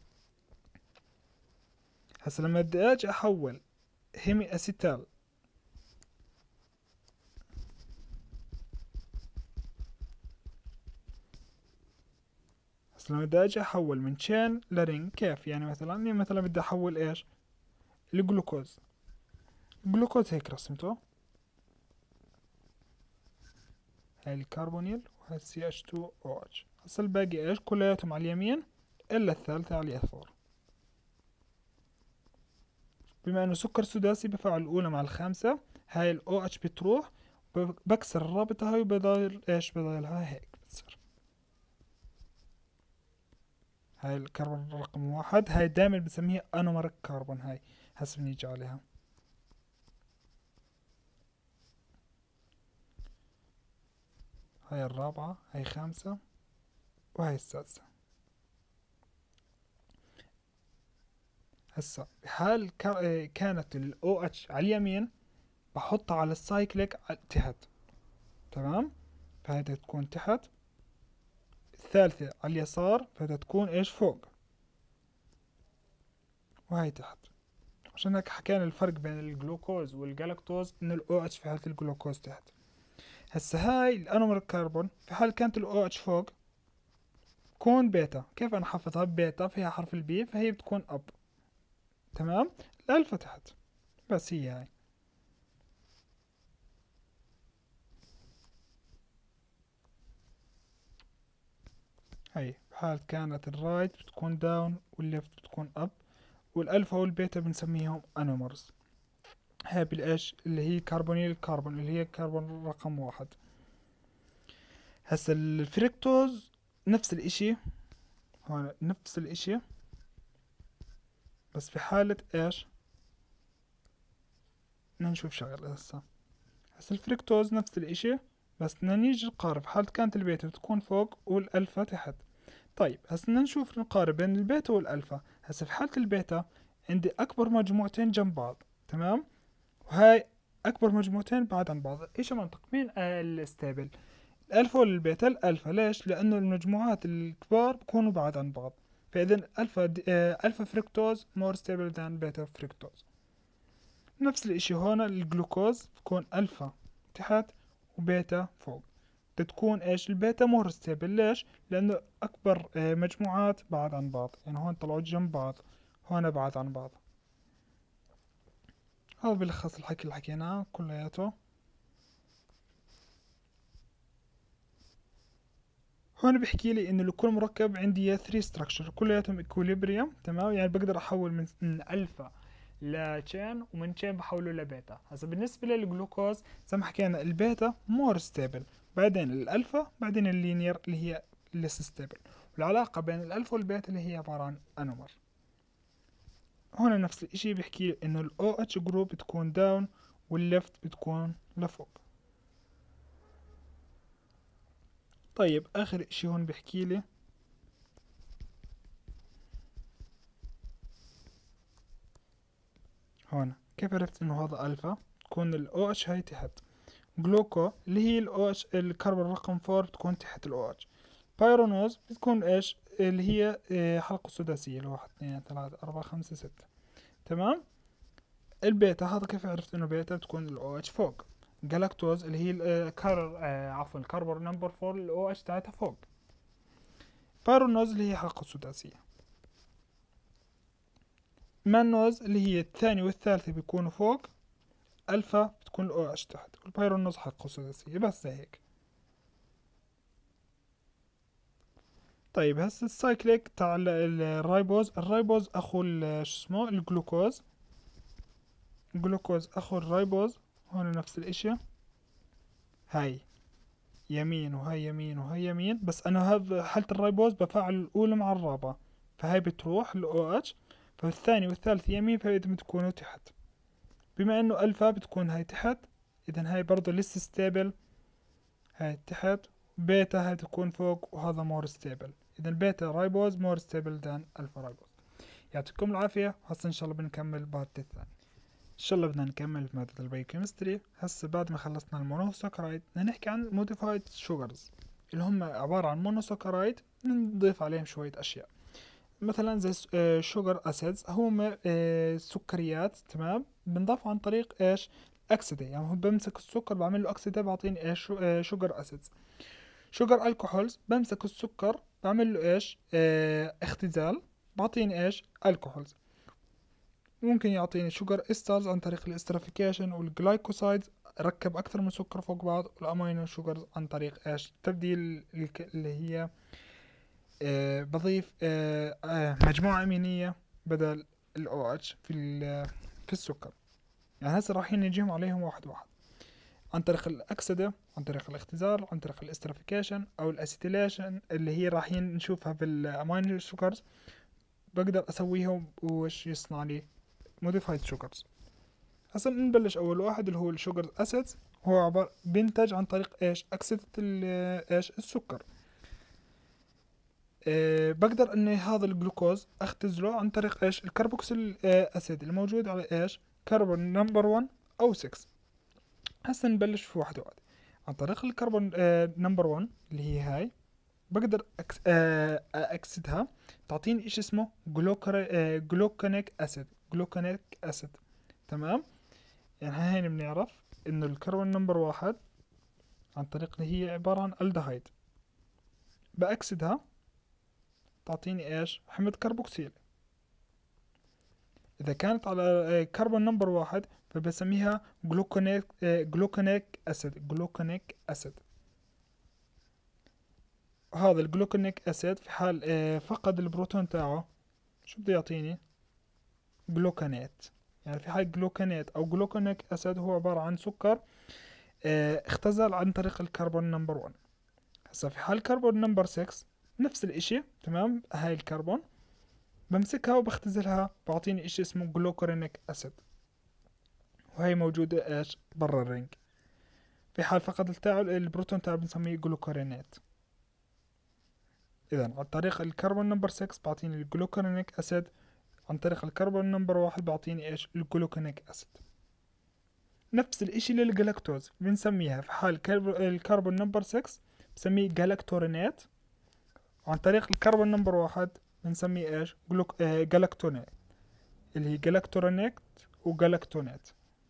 هسا لما بدي اجي احول هيمي اسيتال هسا لما بدي اجي احول من تشين لرينج كيف؟ يعني مثلا يعني مثلا بدي احول ايش الجلوكوز. الجلوكوز هيك رسمته، هاي الكربونيل وهاي سي اتش تو او اتش. هسا الباقي ايش كلياتهم على اليمين الا الثالثة على اليسار. بما انه سكر سداسي بفعل الاولى مع الخامسة، هاي الاو اتش بتروح، بكسر الرابطة هاي وبضايل ايش بضايلها هيك بتصير. هاي الكربون رقم واحد، هاي دائما بنسميها انومرك كربون. هاي هسه بنيجي عليها. هاي الرابعة، هاي خامسة، وهاي السادسة. هسا بحال كانت ال او اتش على اليمين بحطها على السايكليك تحت، تمام، فهذه تكون تحت. الثالثة على اليسار فهذا تكون ايش فوق، وهاي تحت. عشان هيك حكينا الفرق بين الجلوكوز والجلاكتوز انه الاو اتش في حالة الجلوكوز تحت. هسا هاي الانومر كربون في حال كانت الاو اتش فوق كون بيتا. كيف انا حافظها؟ بيتا فيها حرف البي فهي بتكون اب، تمام. الالفا تحت، بس هي هاي. هاي بحال كانت الرايت بتكون داون والليفت بتكون اب، والالفا والبيتا بنسميهم انومرز. هاي بالايش اللي هي كربونيل الكربون اللي هي كربون رقم واحد. هسا الفريكتوز نفس الاشي، هون نفس الاشي بس في حالة ايش، بدنا نشوف شغلة هسا. هسا الفريكتوز نفس الاشي بس بدنا نيجي نقارب حالة كانت البيتا بتكون فوق والالفا تحت. طيب هسا بدنا نشوف نقارب بين البيتا والالفا. هسا في حالة البيتا عندي اكبر مجموعتين جنب بعض، تمام، وهاي اكبر مجموعتين بعد عن بعض. ايش منطق مين الستابل، الالفا ولا البيتا؟ الالفا. ليش؟ لانه المجموعات الكبار بكونوا بعاد عن بعض، فاذا الفا دي آه الفا فريكتوز مور ستابل ذان بيتا فريكتوز. نفس الاشي هون الجلوكوز بكون الفا تحت وبيتا فوق، بتكون ايش البيتا مور ستابل. ليش؟ لانه اكبر آه مجموعات بعاد عن بعض، يعني هون طلعوا جنب بعض، هون بعاد عن بعض. هذا بلخص الحكي اللي حكيناه كلياته. هون بيحكي لي انه لكل مركب عندي ثري ستراكشر كلياتهم اكوليبريم، تمام، يعني بقدر احول من, من الفا لتشين ومن تشين بحوله لبيتا. هسا بالنسبه للجلوكوز زي ما حكينا البيتا مور ستيبل، بعدين الالفا، بعدين اللينير اللي هي ليس ستيبل، والعلاقه بين الالفا والبيتا اللي هي عباره عن انومر. هون نفس الاشي بيحكي لي انه الاو اتش جروب بتكون داون والليفت بتكون لفوق. طيب اخر اشي هون بيحكي لي هون كيف عرفت انه هذا الفا، تكون ال OH هاي تحت، جلوكو اللي هي ال OH الكربون رقم فور بتكون تحت ال OH، بايرونوز بتكون ايش اللي هي اه حلقة سداسية اللي واحد اثنين ثلاثة أربعة خمسة ستة، تمام. البيتا هذا كيف عرفت انه بيتا بتكون ال OH فوق، جلاكتوز اللي هي الكار اه عفوا الكربون نمبر فور ال OH تاعتها فوق، بايرونوز اللي هي حلقة سداسية، مانوز اللي هي الثانية والثالثة بيكونوا فوق، الفا بتكون الاو اتش تحت، والبايرونوز حقه سداسية. بس زي هيك. طيب هسه السايكليك تاع ال- الرايبوز، الرايبوز اخو ال- شو اسمه الجلوكوز، الجلوكوز اخو الرايبوز. هون نفس الاشي، هاي يمين وهاي يمين وهاي يمين، بس انا هذا حالة الرايبوز بفعل الاولى مع الرابعة، فهاي بتروح الاو اتش، فالثاني والثالث يمين، فاذا بتكونوا تحت. بما انه الفا بتكون هاي تحت، اذا هاي برضو لسه ستيبل، هاي تحت. بيتا هاي تكون فوق، وهذا مور ستيبل. اذا بيتا رايبوز مور ستيبل ذان الفا رايبوز. يعطيكم العافية. هسه ان شاء الله بنكمل بارت الثاني. ان شاء الله بدنا نكمل في مادة البايوكيمستري. هسه بعد ما خلصنا المونوساكرايد بدنا نحكي عن موديفايد شوجرز اللي هم عبارة عن مونوساكرايد نضيف عليهم شوية اشياء، مثلا زي شوجر اسيدز، هم آه، سكريات، تمام، بنضاف عن طريق ايش اكسده، يعني هو بمسك السكر بعمل له اكسده بعطيني ايش شوجر اسيدز. شوجر الكحولز بمسك السكر بعمل له ايش اه اختزال، بعطيني ايش الكحولز. ممكن يعطيني شوجر استرز عن طريق الاسترافيكيشن، والجلايكوسايدز ركب اكثر من سكر فوق بعض، والامينو شوجرز عن طريق ايش تبديل اللي هي اه بضيف اه اه مجموعة امينية بدل ال OH في في السكر. يعني هسه رايحين نجيهم عليهم واحد واحد، عن طريق الأكسدة، عن طريق الاختزال، عن طريق الاسترافيكيشن أو الأسيتيليشن اللي هي رايحين نشوفها في الأمينو شوجرز. بقدر أسويهم وش يصنع لي موديفايد شوجرز. هسا نبلش أول واحد اللي هو الشوجر أسيدز، هو عبارة بينتج عن طريق إيش أكسدة إيش السكر. أه بقدر اني هذا الجلوكوز اختزله عن طريق ايش الكربوكسيل أه اسيد الموجود على ايش كربون نمبر واحد او ستة. هسه نبلش في واحدة واحدة. عن طريق الكربون أه نمبر واحد اللي هي هاي، بقدر أكس أه اكسدها، تعطيني ايش اسمه جلوكر أه جلوكونيك اسيد، جلوكونيك اسيد، تمام. يعني هاي بنعرف انه الكربون نمبر واحد عن طريق اللي هي عبارة عن الدهايد، باكسدها تعطيني ايش حمض كربوكسيل. إذا كانت على كربون نمبر واحد فبسميها جلوكونيك جلوكونيك أسيد، جلوكونيك أسيد. هذا الجلوكونيك اسيد في حال آه فقد البروتون تاعه شو بده يعطيني؟ جلوكانات. يعني في حال جلوكانات او جلوكونيك اسيد هو عبارة عن سكر آه اختزل عن طريق الكربون نمبر واحد. هسا في حال كربون نمبر ستة نفس الاشي، تمام. هاي الكربون بمسكها وبختزلها بعطيني اشي اسمه جلوكورينيك اسيد، وهي موجودة ايش؟ برا الرنج. في حال فقد التاعه البروتون تاعه بنسميه جلوكورينات. اذا عن طريق الكربون نمبر ستة بعطيني الجلوكورينيك اسيد، عن طريق الكربون نمبر واحد بعطيني ايش؟ الجلوكونيك اسيد. نفس الاشي للجلاكتوز بنسميها في حال الكربون نمبر ستة بسميه جلاكتورينات، وعن طريق الكربون نمبر واحد بنسميه ايش؟ جلوك... آه جلاكتونات، اللي هي جلاكتورينات وجلاكتونات.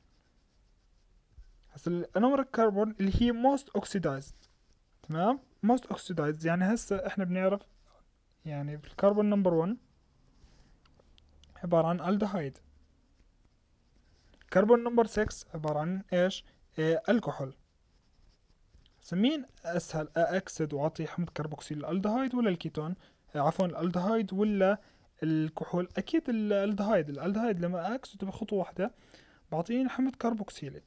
هسا الانومر الكربون اللي هي موست اوكسيدايزد، تمام. موست اوكسيدايزد يعني هسا احنا بنعرف يعني في الكربون نمبر واحد عبارة عن الدهايد. كربون نمبر ستة عبارة عن ايش؟ آه الكحول. هسا مين اسهل اكسد واعطي حمض كربوكسيل، الالدهايد ولا الكيتون؟ آه عفوا الالدهايد ولا الكحول؟ اكيد الالدهايد. الالدهايد لما اكسده بخطوة واحدة بعطيني حمض كربوكسيلي.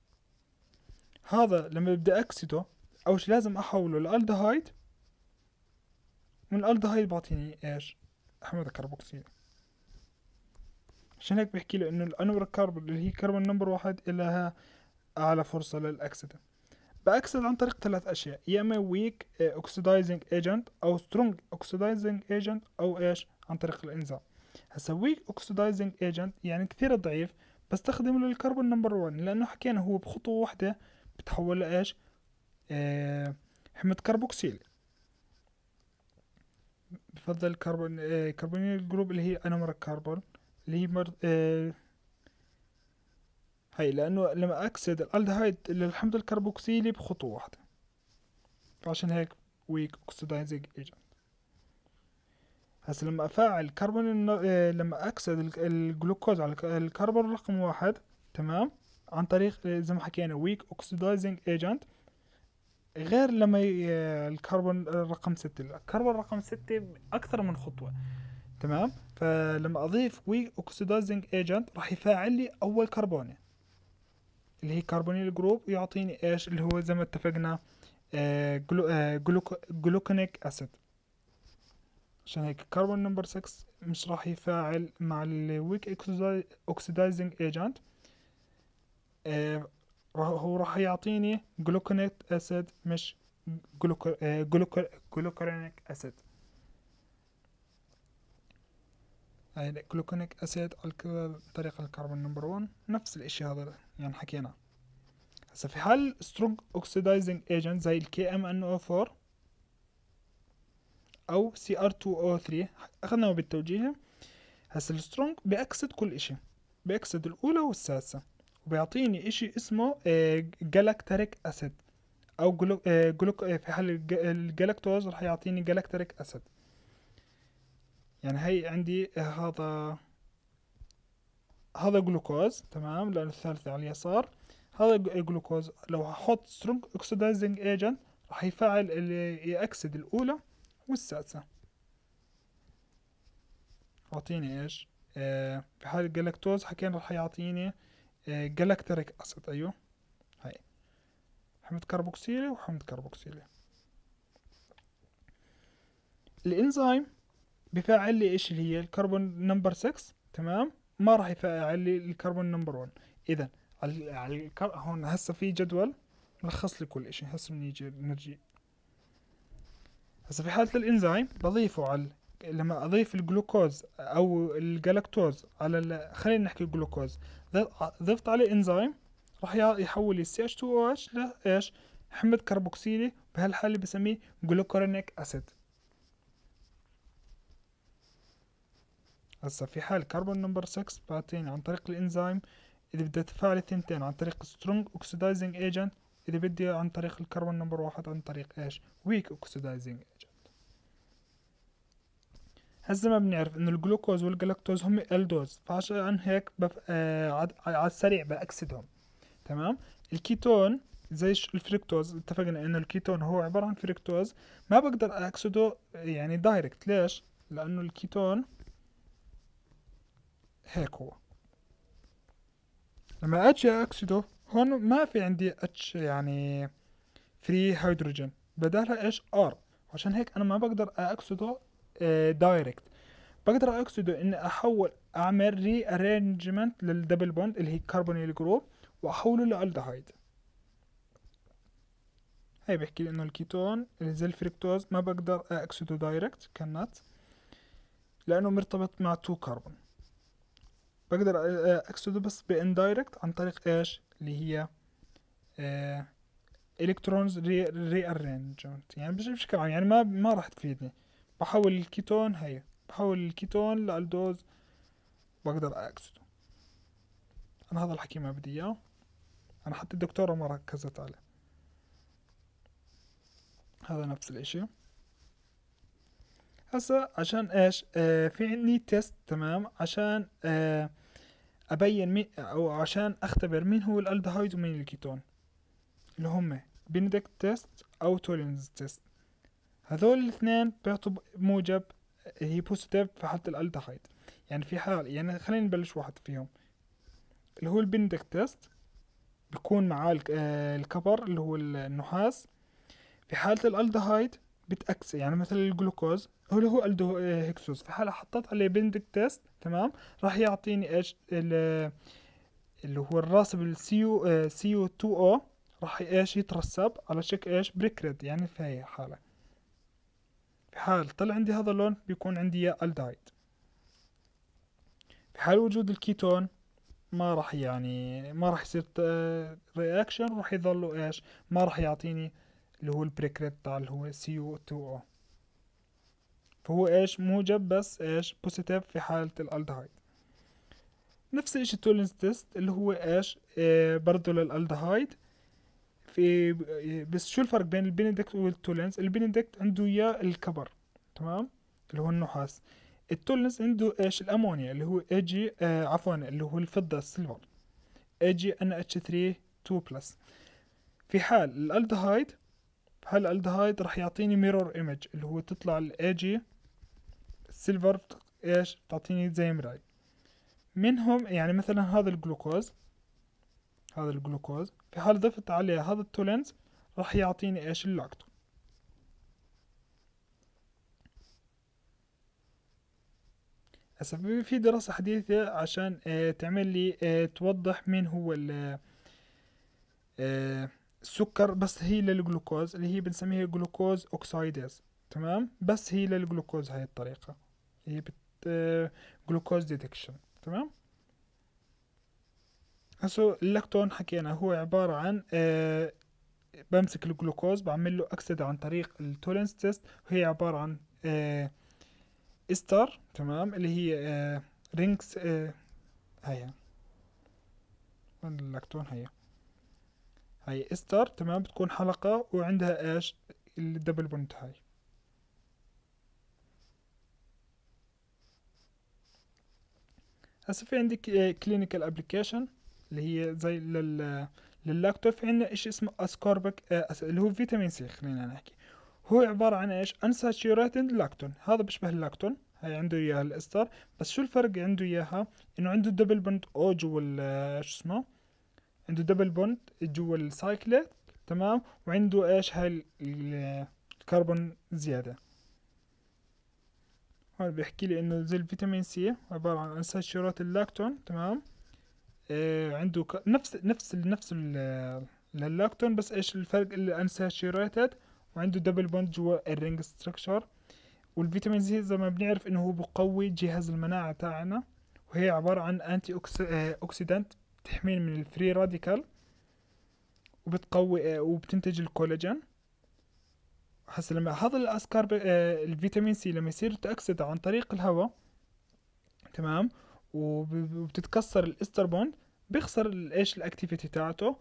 هذا لما بدي اكسده اول شي لازم احوله لالدهايد، من الالدهايد بعطيني ايش؟ حمض كربوكسيلي. عشان هيك بحكي له انه الانور كربون اللي هي كربون نمبر واحد لها اعلى فرصة للاكسدة. باكسد عن طريق ثلاث اشياء، يا اما ويك اوكسيدايزنج ايجنت او سترونج اوكسيدايزنج ايجنت او ايش؟ عن طريق الانزيم. هسا ويك اوكسيدايزنج ايجنت يعني كثير ضعيف، بستخدمه للكربون نمبر واحد لانه حكينا هو بخطوة واحدة بتحول لايش؟ آه حمض كربوكسيل. بفضل الكربون آه كربونيل جروب اللي هي انومر كربون اللي هي مر... آه هاي لانه لما اكسد الالدهايد للحمض الكربوكسيلي بخطوة واحدة، فعشان هيك ويك اوكسيدايزنج ايجنت. هسا لما افاعل كربون الن- آه، لما اكسد الك- الجلوكوز على الك- الكربون رقم واحد، تمام، عن طريق آه، زي ما حكينا ويك اوكسيدايزنج ايجنت، غير لما ي- آه، الكربون رقم ستة. الكربون رقم ستة اكثر من خطوة، تمام. فلما اضيف ويك اوكسيدايزنج ايجنت راح يفاعل لي اول كربونة اللي هي كربونيل جروب، ويعطيني ايش؟ اللي هو زي ما اتفقنا آه، جلو آه، جلوكو جلوكونيك اسيد. عشان هيك كربون نمبر ستة مش راح يفاعل مع الويك اوكسيدايزنج ايجنت، هو راح يعطيني جلوكونيك اسيد مش جلوكو آه جلوكو جلوكورينيك اسيد. هاي جلوكونيك اسيد عن طريق الكربون نمبر واحد نفس الاشي هذا يعني حكينا. هسا في حال سترونج اوكسيدايزنج ايجنت زي الكي ام ان او أربعة او سي ار اتنين او ثلاثة اخذناه بالتوجيه. هسا السترونج بيأكسد كل اشي، بيأكسد الاولى والسادسة، وبيعطيني اشي اسمه جلاكتريك اسيد او جلو آه، جلوك آه، في حال الج- الجلاكتوز راح يعطيني جلاكتريك اسيد. يعني هي عندي آه، هذا هذا جلوكوز، تمام، لانه الثالثة على اليسار. هذا ج- جلوكوز لو هحط سترونج اوكسيدايزنج ايجنت راح يفعل ال- يأكسد الاولى والسادسة، يعطيني ايش؟ آه في حال الجلاكتوز حكينا راح يعطيني آه جلاكتريك اسيد. ايوه، هاي حمض كربوكسيلي وحمض كربوكسيلي. الانزيم بفعل لي ايش اللي هي الكربون نمبر ستة، تمام، ما راح يفعل لي الكربون نمبر واحد. اذا على على الكر... هون هسه في جدول ملخص لي كل اشي. هسه بنيجي نرجع هسه في حالة الانزيم بضيفه على لما اضيف الجلوكوز او الجلاكتوز على ال... خلينا نحكي الجلوكوز، ضفت عليه انزيم راح يع- يحول لي سي اتش تو او اتش لايش؟ حمض كربوكسيلي، بهالحالة بسميه جلوكورينيك اسيد. هسا في حال كربون نمبر ستة بعطيني عن طريق الانزيم اذا بدي اتفاعل الثنتين عن طريق سترونج اوكسيدايزنج ايجنت، اذا بدي عن طريق الكربون نمبر واحد عن طريق ايش؟ ويك اوكسيدايزنج ايجنت. هسه ما بنعرف انه الجلوكوز والجلاكتوز هم الدوز، فعشان هيك بف... آه عد... على السريع باكسدهم، تمام. الكيتون زي الفريكتوز، اتفقنا انه الكيتون هو عبارة عن فريكتوز، ما بقدر اكسده يعني دايركت. ليش؟ لانه الكيتون هيك هو، لما اجي اكسده هون ما في عندي اتش يعني فري هيدروجين، بدالها ايش؟ ار. عشان هيك انا ما بقدر اكسده دايركت. بقدر اكسده اني احول اعمل ري ارينجمنت للدبل بوند اللي هي كربونيل جروب واحوله لالدهايد. هاي بيحكي لي انه الكيتون اللي زي الفريكتوز ما بقدر اكسده دايركت كنت، لانه مرتبط مع تو كربون. بقدر اكسده بس باندايركت عن طريق ايش؟ اللي هي الكترونز ري ارينجمنت. يعني بشكل عام يعني ما ما راح تفيدني. بحول الكيتون هي بحول الكيتون لالدوز بقدر اكسده. انا هذا الحكي ما بدي اياه، انا حتى الدكتورة ما ركزت عليه. هذا نفس الاشي. هسا عشان ايش؟ آه في عندي تيست، تمام، عشان آه ابين مين او عشان اختبر مين هو الالدهايد ومين الكيتون، اللي هم بندكت تيست او تولينز تيست. هذول الاثنين بيعطوا موجب هي بوزيتيف في حالة الالدهايد. يعني في حال يعني خلينا نبلش واحد فيهم اللي هو البندكت تيست، بيكون معاه الك- آه، الكبر اللي هو النحاس. في حالة الالدهايد بتأكسي، يعني مثل الجلوكوز هو اللي هو الدو هيكسوز، في حالة حطيت عليه بندكت تيست تمام راح يعطيني ايش؟ ال- اللي هو الراسب السيو سيو تو او راح ايش؟ يترسب على شكل ايش؟ بريك ريد. يعني في هي حالة، في حال طلع عندي هذا اللون بيكون عندي يا الدهايد. في حال وجود الكيتون ما راح يعني ما راح يصير رياكشن، راح يظلوا ايش؟ ما راح يعطيني اللي هو البريك ريد تاع اللي هو سي او تو او. فهو ايش؟ موجب بس ايش؟ بوزيتيف في حالة الالدهايد. نفس الاشي التولينز تيست اللي هو ايش؟ آه برضو للالدهايد. في بس شو الفرق بين البندكت والتولينز؟ البندكت عنده يا الكبر تمام اللي هو النحاس، التولينز عنده ايش؟ الامونيا اللي هو اي جي آه عفوا اللي هو الفضة السيلفر اي جي ان اتش ثلاثة اتنين بلس. في حال الالدهايد، في حال الالدهايد راح يعطيني ميرور ايمج اللي هو تطلع الاي جي السيلفر ايش؟ تعطيني زي مراي. منهم يعني مثلا هذا الجلوكوز، هذا الجلوكوز في حال ضفت عليه هذا التولنز راح يعطيني ايش؟ اللاكتون. هسا في في دراسة حديثة عشان اه تعمل لي اه توضح مين هو ال- اه السكر، بس هي للجلوكوز اللي هي بنسميها جلوكوز اوكسايداز تمام، بس هي للجلوكوز هاي الطريقة هي بت اه جلوكوز ديتكشن تمام. هسو اللاكتون حكينا هو عبارة عن اه بمسك الجلوكوز بعمل له اكسدة عن طريق التولنس تيست، وهي عبارة عن اه استر تمام اللي هي اه رينكس اه هيا وين اللاكتون؟ هيا هاي استر تمام، بتكون حلقة وعندها ايش؟ الدبل بوند هاي. هسه في عندك كلينيكال ابلكيشن اللي هي زي لل للاكتون. في عندنا اشي اسمه اسكوربك آه اللي هو فيتامين سي. خلينا نحكي هو عبارة عن ايش؟ unsaturated لاكتون، هذا بيشبه اللاكتون، هاي عنده اياها الاستر، بس شو الفرق عنده اياها؟ انه عنده دبل بوند او جوا ال- شو اسمه، عنده دبل بوند جوا السايكليت تمام، وعنده ايش؟ هاي ال- ال- الكربون زيادة. هون بيحكي لي انه زي الفيتامين سي عبارة عن unsaturated لاكتون تمام. آه عنده ك... نفس نفس ال... نفس ال... اللاكتون، بس ايش الفرق؟ اللي unsaturated وعنده دبل بوند جوا الرينج ستراكشر. والفيتامين سي زي ما بنعرف انه هو بقوي جهاز المناعة تاعنا، وهي عبارة عن انتي أوكس... آه، اوكسيدانت، بتحمينا من الفري راديكال، وبتقوي آه، وبتنتج الكولاجين. هسه لما هذا الاسكار آه، الفيتامين سي لما يصير تأكسد عن طريق الهواء تمام، وب- وبتتكسر الاستر بوند، بيخسر ال- ايش الاكتيفيتي تاعته،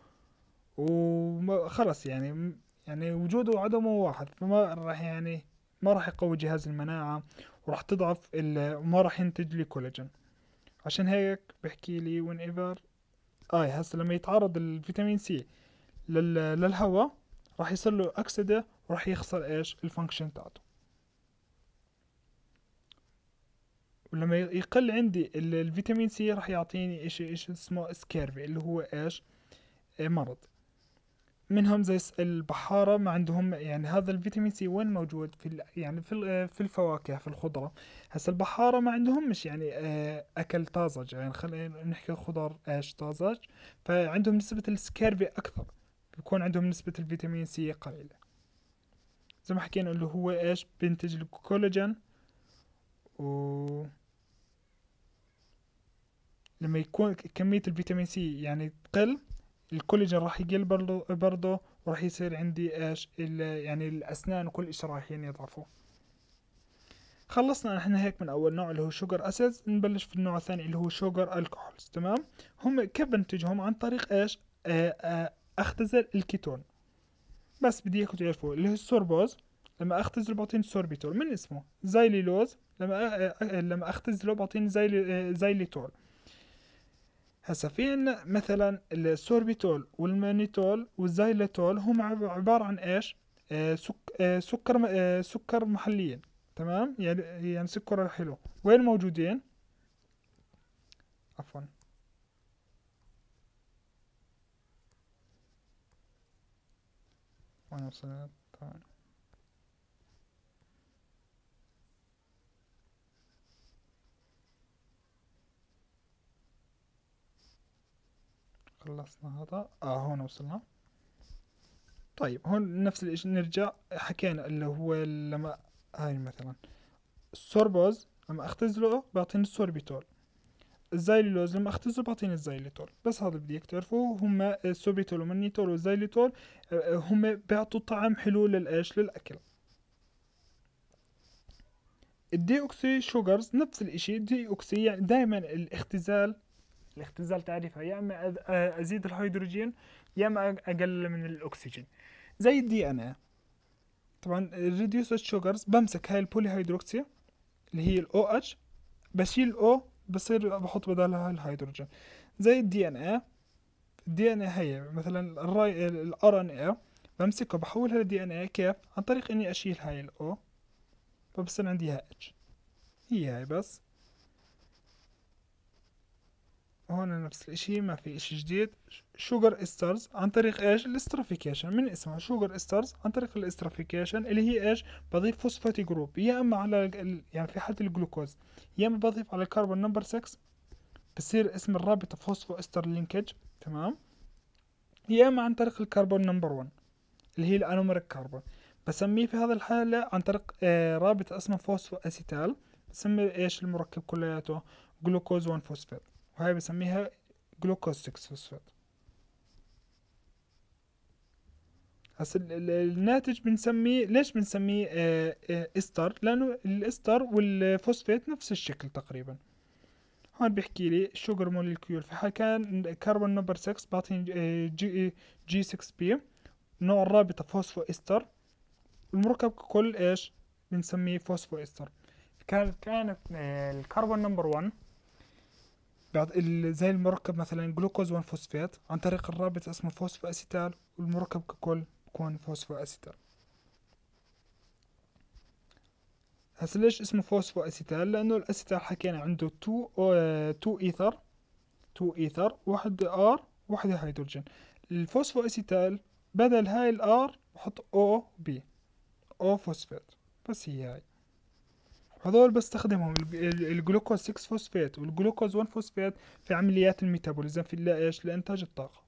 وخلص يعني يعني وجوده وعدمه واحد، فما راح يعني ما راح يقوي جهاز المناعة، وراح تضعف ال- وما راح ينتج لي كولاجين. عشان هيك بحكي لي whenever اي هسه لما يتعرض الفيتامين سي لل... للهواء راح يصير له أكسدة وراح يخسر إيش الفانكشن تاعته. ولما يقل عندي ال- الفيتامين سي راح يعطيني إيش إيش اسمه سكيرفي، اللي هو إيش إيه مرض. منهم زي الس- البحارة ما عندهم يعني هذا الفيتامين سي وين موجود في ال- يعني في ال- في الفواكه في الخضرة. هسا البحارة ما عندهم مش يعني آه، أكل طازج، يعني خلينا نحكي خضار إيش طازج، فعندهم نسبة السكيرفي أكثر، بيكون عندهم نسبة الفيتامين سي قليلة. زي ما حكينا اللي هو إيش بينتج الكولاجين، و لما يكون كمية الفيتامين سي يعني تقل، الكولاجين راح يقل برضه برضه وراح يصير عندي ايش ال- يعني الاسنان وكل اشي راح يعني يضعفوا. خلصنا احنا هيك من اول نوع اللي هو شوجر اسيدز، نبلش في النوع الثاني اللي هو شوجر الكحولز. تمام. هم كيف بنتجهم؟ عن طريق ايش؟ آه آه اختزل الكيتون. بس بدي اياكم تعرفوا اللي هو السوربوز، لما اختزله بعطيني سوربيتول من اسمه. زايليلوز لما آه آه لما اختزله بعطيني زايلي آه زايليتول. هسا في عنا مثلا السوربيتول والمانيتول والزايليتول هم عب- عبارة عن ايش؟ آه سك آه سكر م- آه سكر محليين. تمام. يعني يعني سكر حلو. وين موجودين؟ عفوا. وين وصلت؟ تمام. خلصنا هذا. اه هون وصلنا. طيب هون نفس الاشي نرجع حكينا اللي هو لما هاي مثلا السوربوز لما اختزله بعطيني السوربيتول. الزايلولوز لما اختزله بعطيني الزايليتول. بس هذا بدي اياك تعرفوه، هم السوربيتول والمانيتول والزايليتول آه، هم بيعطوا طعم حلو للايش للاكل. الدي اوكسي شوجرز نفس الاشي. دي اوكسي يعني دائما الاختزال، الاختزال تعرفها يا اما أز- آه، ازيد الهيدروجين يا اما اقلل من الاكسجين. زي الدي ان اي. طبعا الريديوسد شوجرز بمسك هاي البولي هيدروكسي اللي هي الاو اتش، بشيل الاو بصير بحط بدالها الهيدروجين. زي الدي ان اي. الدي ان اي هي مثلا الراي الار ان اي بمسكه بحولها لدي ان اي كيف؟ عن طريق اني اشيل هاي الاو فبصير عندي هاي اتش. هي هاي بس. هون نفس الاشي ما في اشي جديد. شوجر استرز عن طريق ايش؟ الاسترافيكيشن من اسمها شوجر استرز، عن طريق الاسترافيكيشن اللي هي ايش؟ بضيف فوسفاتي جروب يا اما على ال- يعني في حالة الجلوكوز يا اما بضيف على الكربون نمبر ستة بصير اسم الرابطة فوسفو استر لينكج. تمام. يا اما عن طريق الكربون نمبر واحد اللي هي الانوميريك كربون، بسميه في هذا الحالة عن طريق آه رابط اسمه فوسفو اسيتال. بسمي ايش المركب كلياته؟ جلوكوز واحد فوسفات، وهاي بسميها جلوكوز ستة فوسفات. هسا ال- ال- الناتج بنسميه، ليش بنسميه آه آه استر؟ لانه الاستر والفوسفات نفس الشكل تقريبا. هون بيحكي لي الشوجر موليكيول في حال كان كربون نمبر ستة بعطيني آه، جي جي ستة بي، نوع الرابطة فوسفو استر. المركب ككل ايش؟ بنسميه فوسفو استر. كانت كانت آه، الكربون نمبر واحد بعد ال- زي المركب مثلا جلوكوز واحد فوسفات عن طريق الرابط اسمه فوسفو اسيتال، والمركب ككل بكون فوسفو اسيتال. هسا ليش اسمه فوسفو اسيتال؟ لانه الاسيتال حكينا عنده تو تو ايثر، تو ايثر، واحد ار واحد هيدروجين. الفوسفو اسيتال بدل هاي الار بحط او بي، او فوسفات. بس هي هاي. هذول بستخدمهم الج- ال- الجلوكوز ستة فوسفات والجلوكوز واحد فوسفات في عمليات الميتابوليزم في لا ايش لإنتاج الطاقة.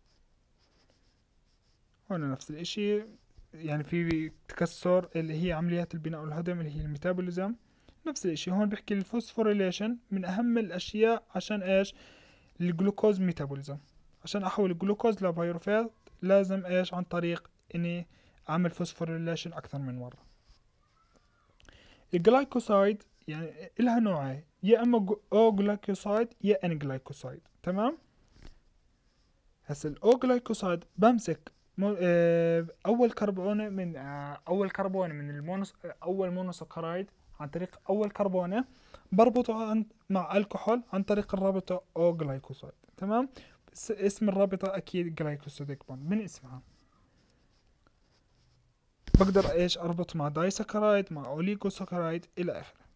هنا نفس الاشي، يعني في تكسر اللي هي عمليات البناء والهدم اللي هي الميتابوليزم. نفس الاشي هون بحكي الفوسفوريليشن من اهم الاشياء عشان ايش؟ الجلوكوز ميتابوليزم. عشان احول الجلوكوز لبيروفات لازم ايش؟ عن طريق اني اعمل فوسفوريليشن اكثر من مرة. الجلايكوسايد يعني إلها نوعين، يا اما جو- او جلايكوسايد يا ان جلايكوسايد. تمام. هسا الاو جلايكوسايد بمسك مو آه اول كربونة من آه اول كربونة من المونوس آه، اول مونوسكرايد عن طريق اول كربونة بربطه عن مع الكحول عن طريق الرابطة او جلايكوسايد. تمام. بس اسم الرابطة اكيد جلايكوسيديك بوند من اسمها. بقدر ايش اربط مع دايسكرايد مع اوليغوساكرايد الى اخره.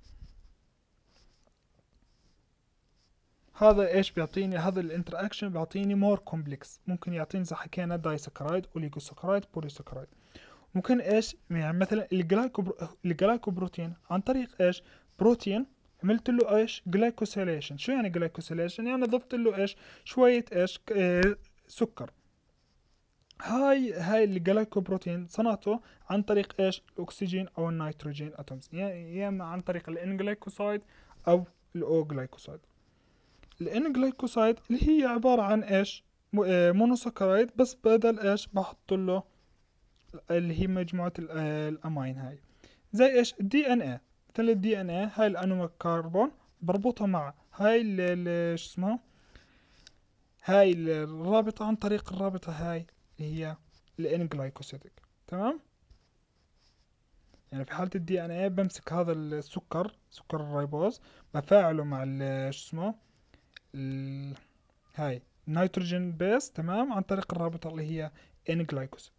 هذا ايش بيعطيني؟ هذا الانتراكشن بيعطيني مور كومبلكس، ممكن يعطيني زي حكينا دايسكرايد اوليغوساكرايد بوليساكرايد. ممكن ايش يعني مثلا الجلايكو الجلايكوبروتين عن طريق ايش؟ بروتين عملت له ايش؟ جلايكوسيليشن. شو يعني جلايكوسيليشن؟ يعني ضفت له ايش؟ شويه ايش؟ اه سكر. هاي هاي الجلايكوبروتين صنعته عن طريق ايش؟ الاكسجين او النيتروجين اتومز، يا اما عن طريق الان جلايكوسايد او الاو جلايكوسايد. الان جلايكوسايد اللي هي عباره عن ايش؟ مونوساكرايد، بس بدل ايش؟ بحط له اللي هي مجموعة الأمين هاي، زي إيش؟ الدي إن إيه. مثل الدي إن إيه هاي الأنو كربون بربطها مع هاي ال شو اسمها، هاي الرابطة عن طريق الرابطة هاي اللي هي الإن جلايكوسيدك. تمام؟ يعني في حالة الدي إن إيه بمسك هذا السكر، سكر الريبوز، بفاعله مع ال شو اسمه ال هاي نيتروجين بيس، تمام، عن طريق الرابطة اللي هي إن جلايكوسيد.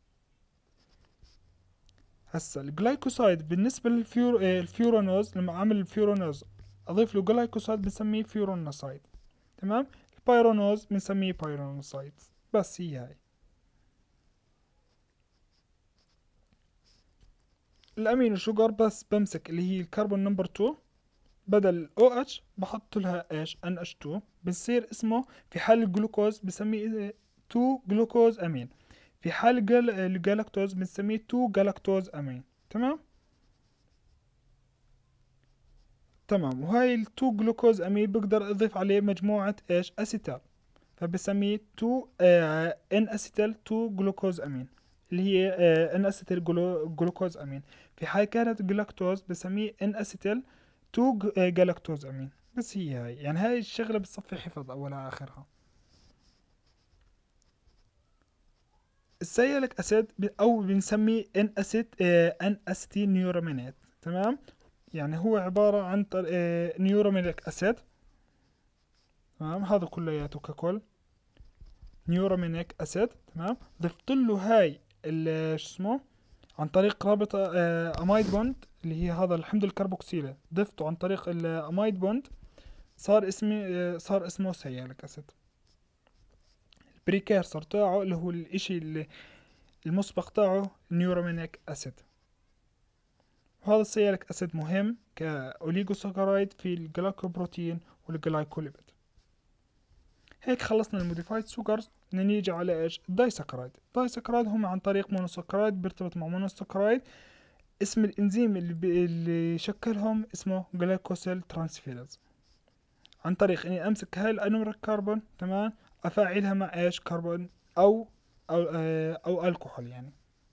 هسا الجلايكوسايد بالنسبة للفيور آه، الفيورونوز، لما اعمل الفيورونوز اضيف له جلايكوسايد بنسميه فيورونوسايد. تمام. البايرونوز بنسميه بايرونوسايد. بس هي هاي. الامينو شوجر بس بمسك اللي هي الكربون نمبر تو، بدل او اتش بحط لها ايش؟ ان اتش تو، بصير اسمه في حال الجلوكوز بسميه تو جلوكوز امين، في حال الجل... الجلاكتوز بنسميه تو جلاكتوز امين. تمام. تمام. وهاي التو جلوكوز امين بقدر اضيف عليه مجموعة ايش؟ اسيتال، فبسميه تو آه ان اسيتال تو جلوكوز امين، اللي هي آه ان اسيتال جلو جلوكوز امين. في حال كانت جلاكتوز بسميه ان اسيتال تو جلاكتوز امين. بس هي هاي، يعني هاي الشغلة بتصفي حفظ اولها اخرها. السيالك اسيد ب- او بنسميه ان اسيت آه ان اسيتي نيورامينات. تمام. يعني هو عبارة عن طر... آه نيورامينيك اسيد. تمام. هذا كلياته ككل نيورامينيك اسيد. تمام. ضفت له هاي ال- شو اسمه عن طريق رابطة آه امايد بوند، اللي هي هذا الحمض الكربوكسيلي، ضفته عن طريق الامايد بوند، صار اسمي آه صار اسمه سيالك اسيد. البريكيرسر تاعه اللي هو الاشي اللي المسبق تاعه نيورامينيك اسيد. وهذا السيالك اسيد مهم كاوليغوساكرايد في الجلايكوبروتين والجلايكوليبيد. هيك خلصنا الموديفايد سوجرز. بدنا نيجي على ايش؟ الدايسكرايد. الدايسكرايد هم عن طريق مونوسكرايد بيرتبط مع مونوسكرايد. اسم الانزيم اللي, ب... اللي شكلهم اسمه جلايكوسيل ترانسفيرز، عن طريق اني امسك هاي الانوميك كربون، تمام، افاعلها مع ايش؟ كربون او او آه، او الكحول يعني.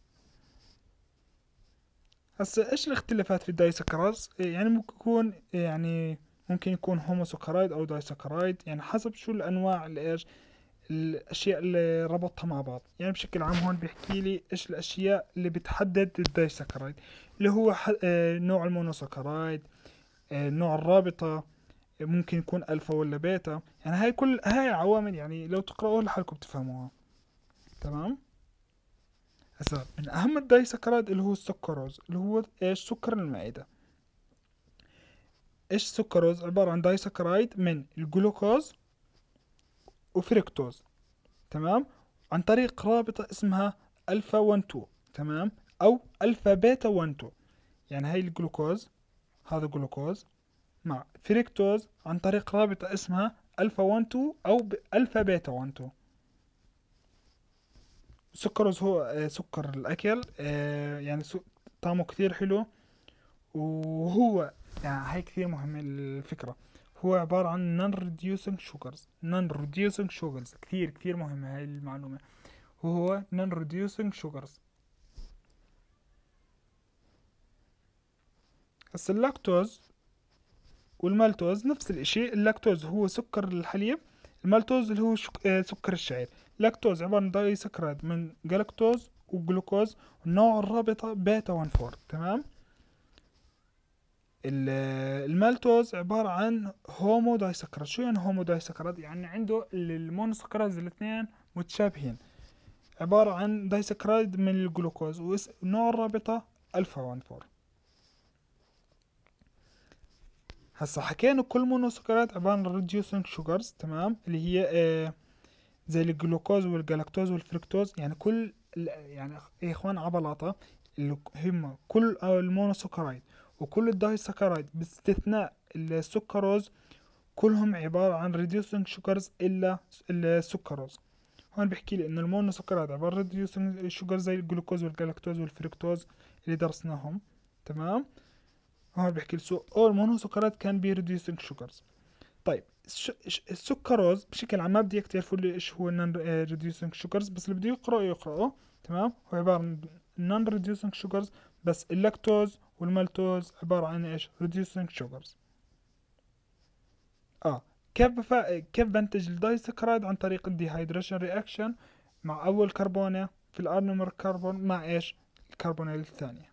هسا ايش الاختلافات في الدايسكرايز؟ يعني ممكن يكون يعني ممكن يكون هوموسكرايد او دايسكرايد، يعني حسب شو الانواع اللي ايش الاشياء اللي ربطها مع بعض. يعني بشكل عام هون بيحكي لي ايش الاشياء اللي بتحدد الدايسكرايد، اللي هو ح... آه نوع المونوسكرايد، آه نوع الرابطة، آه ممكن يكون الفا ولا بيتا. يعني هاي كل هاي عوامل، يعني لو تقرأوها لحالكم بتفهموها. تمام. هسا من اهم الدايسكرايد اللي هو السكروز، اللي هو ايش؟ سكر المعدة. ايش السكروز؟ عبارة عن دايسكرايد من الجلوكوز وفركتوز. تمام. عن طريق رابطة اسمها الفا واحد اتنين. تمام. او الفا بيتا واحد اتنين. يعني هاي الجلوكوز، هذا جلوكوز مع فريكتوز عن طريق رابطة اسمها الفا واحد اتنين او ب- الفا بيتا واحد اتنين. السكروز هو آه، سكر الاكل، آه، يعني سو- طعمه كثير حلو. وهو يعني هاي كثير مهم الفكرة، هو عبارة عن non reducing sugars. non reducing sugars كثير كثير مهمة هاي المعلومة. وهو non reducing sugars. هسا اللاكتوز والمالتوز نفس الاشي. اللاكتوز هو سكر الحليب، المالتوز اللي هو شك... آه، سكر الشعير. اللاكتوز عبارة عن دايسكرايد من جلاكتوز وجلوكوز، نوع الرابطة بيتا واحد أربعة. تمام. ال- المالتوز عبارة عن هومو دايسكرايد. شو يعني هومو دايسكرايد؟ يعني عنده ال- المونوسكرايد الاثنين متشابهين. عبارة عن دايسكرايد من الجلوكوز، ونوع الرابطة ألفا واحد أربعة. هسا حكينا كل مونوسكرايد عبارة عن reducing sugars، تمام، اللي هي آه زي الجلوكوز والجلاكتوز والفركتوز. يعني كل يعني يا اخوان عبلاطة، اللي هم كل المونوسكرايد وكل الدايسكرايد باستثناء السكروز كلهم عبارة عن reducing sugars إلا السكروز. هون بحكي لي إنه المونوسكرايد عبارة عن reducing sugars زي الجلوكوز والجلاكتوز والفركتوز اللي درسناهم، تمام. هون بحكي لي all monosaccharides can be reducing sugars. طيب السكروز بشكل عام ما بدي اياك تعرفوا لي ايش هو non reducing sugars، بس اللي بده يقرأ يقرأه، تمام. هو عبارة عن non reducing sugars، بس اللاكتوز والمالتوز عبارة عن ايش؟ reducing sugars. اه كيف بفا... كيف بنتج الدايسكرايد؟ عن طريق الديهايدريشن رياكشن مع اول كربونة في الارنومر كربون مع ايش؟ الكربونيل الثانية.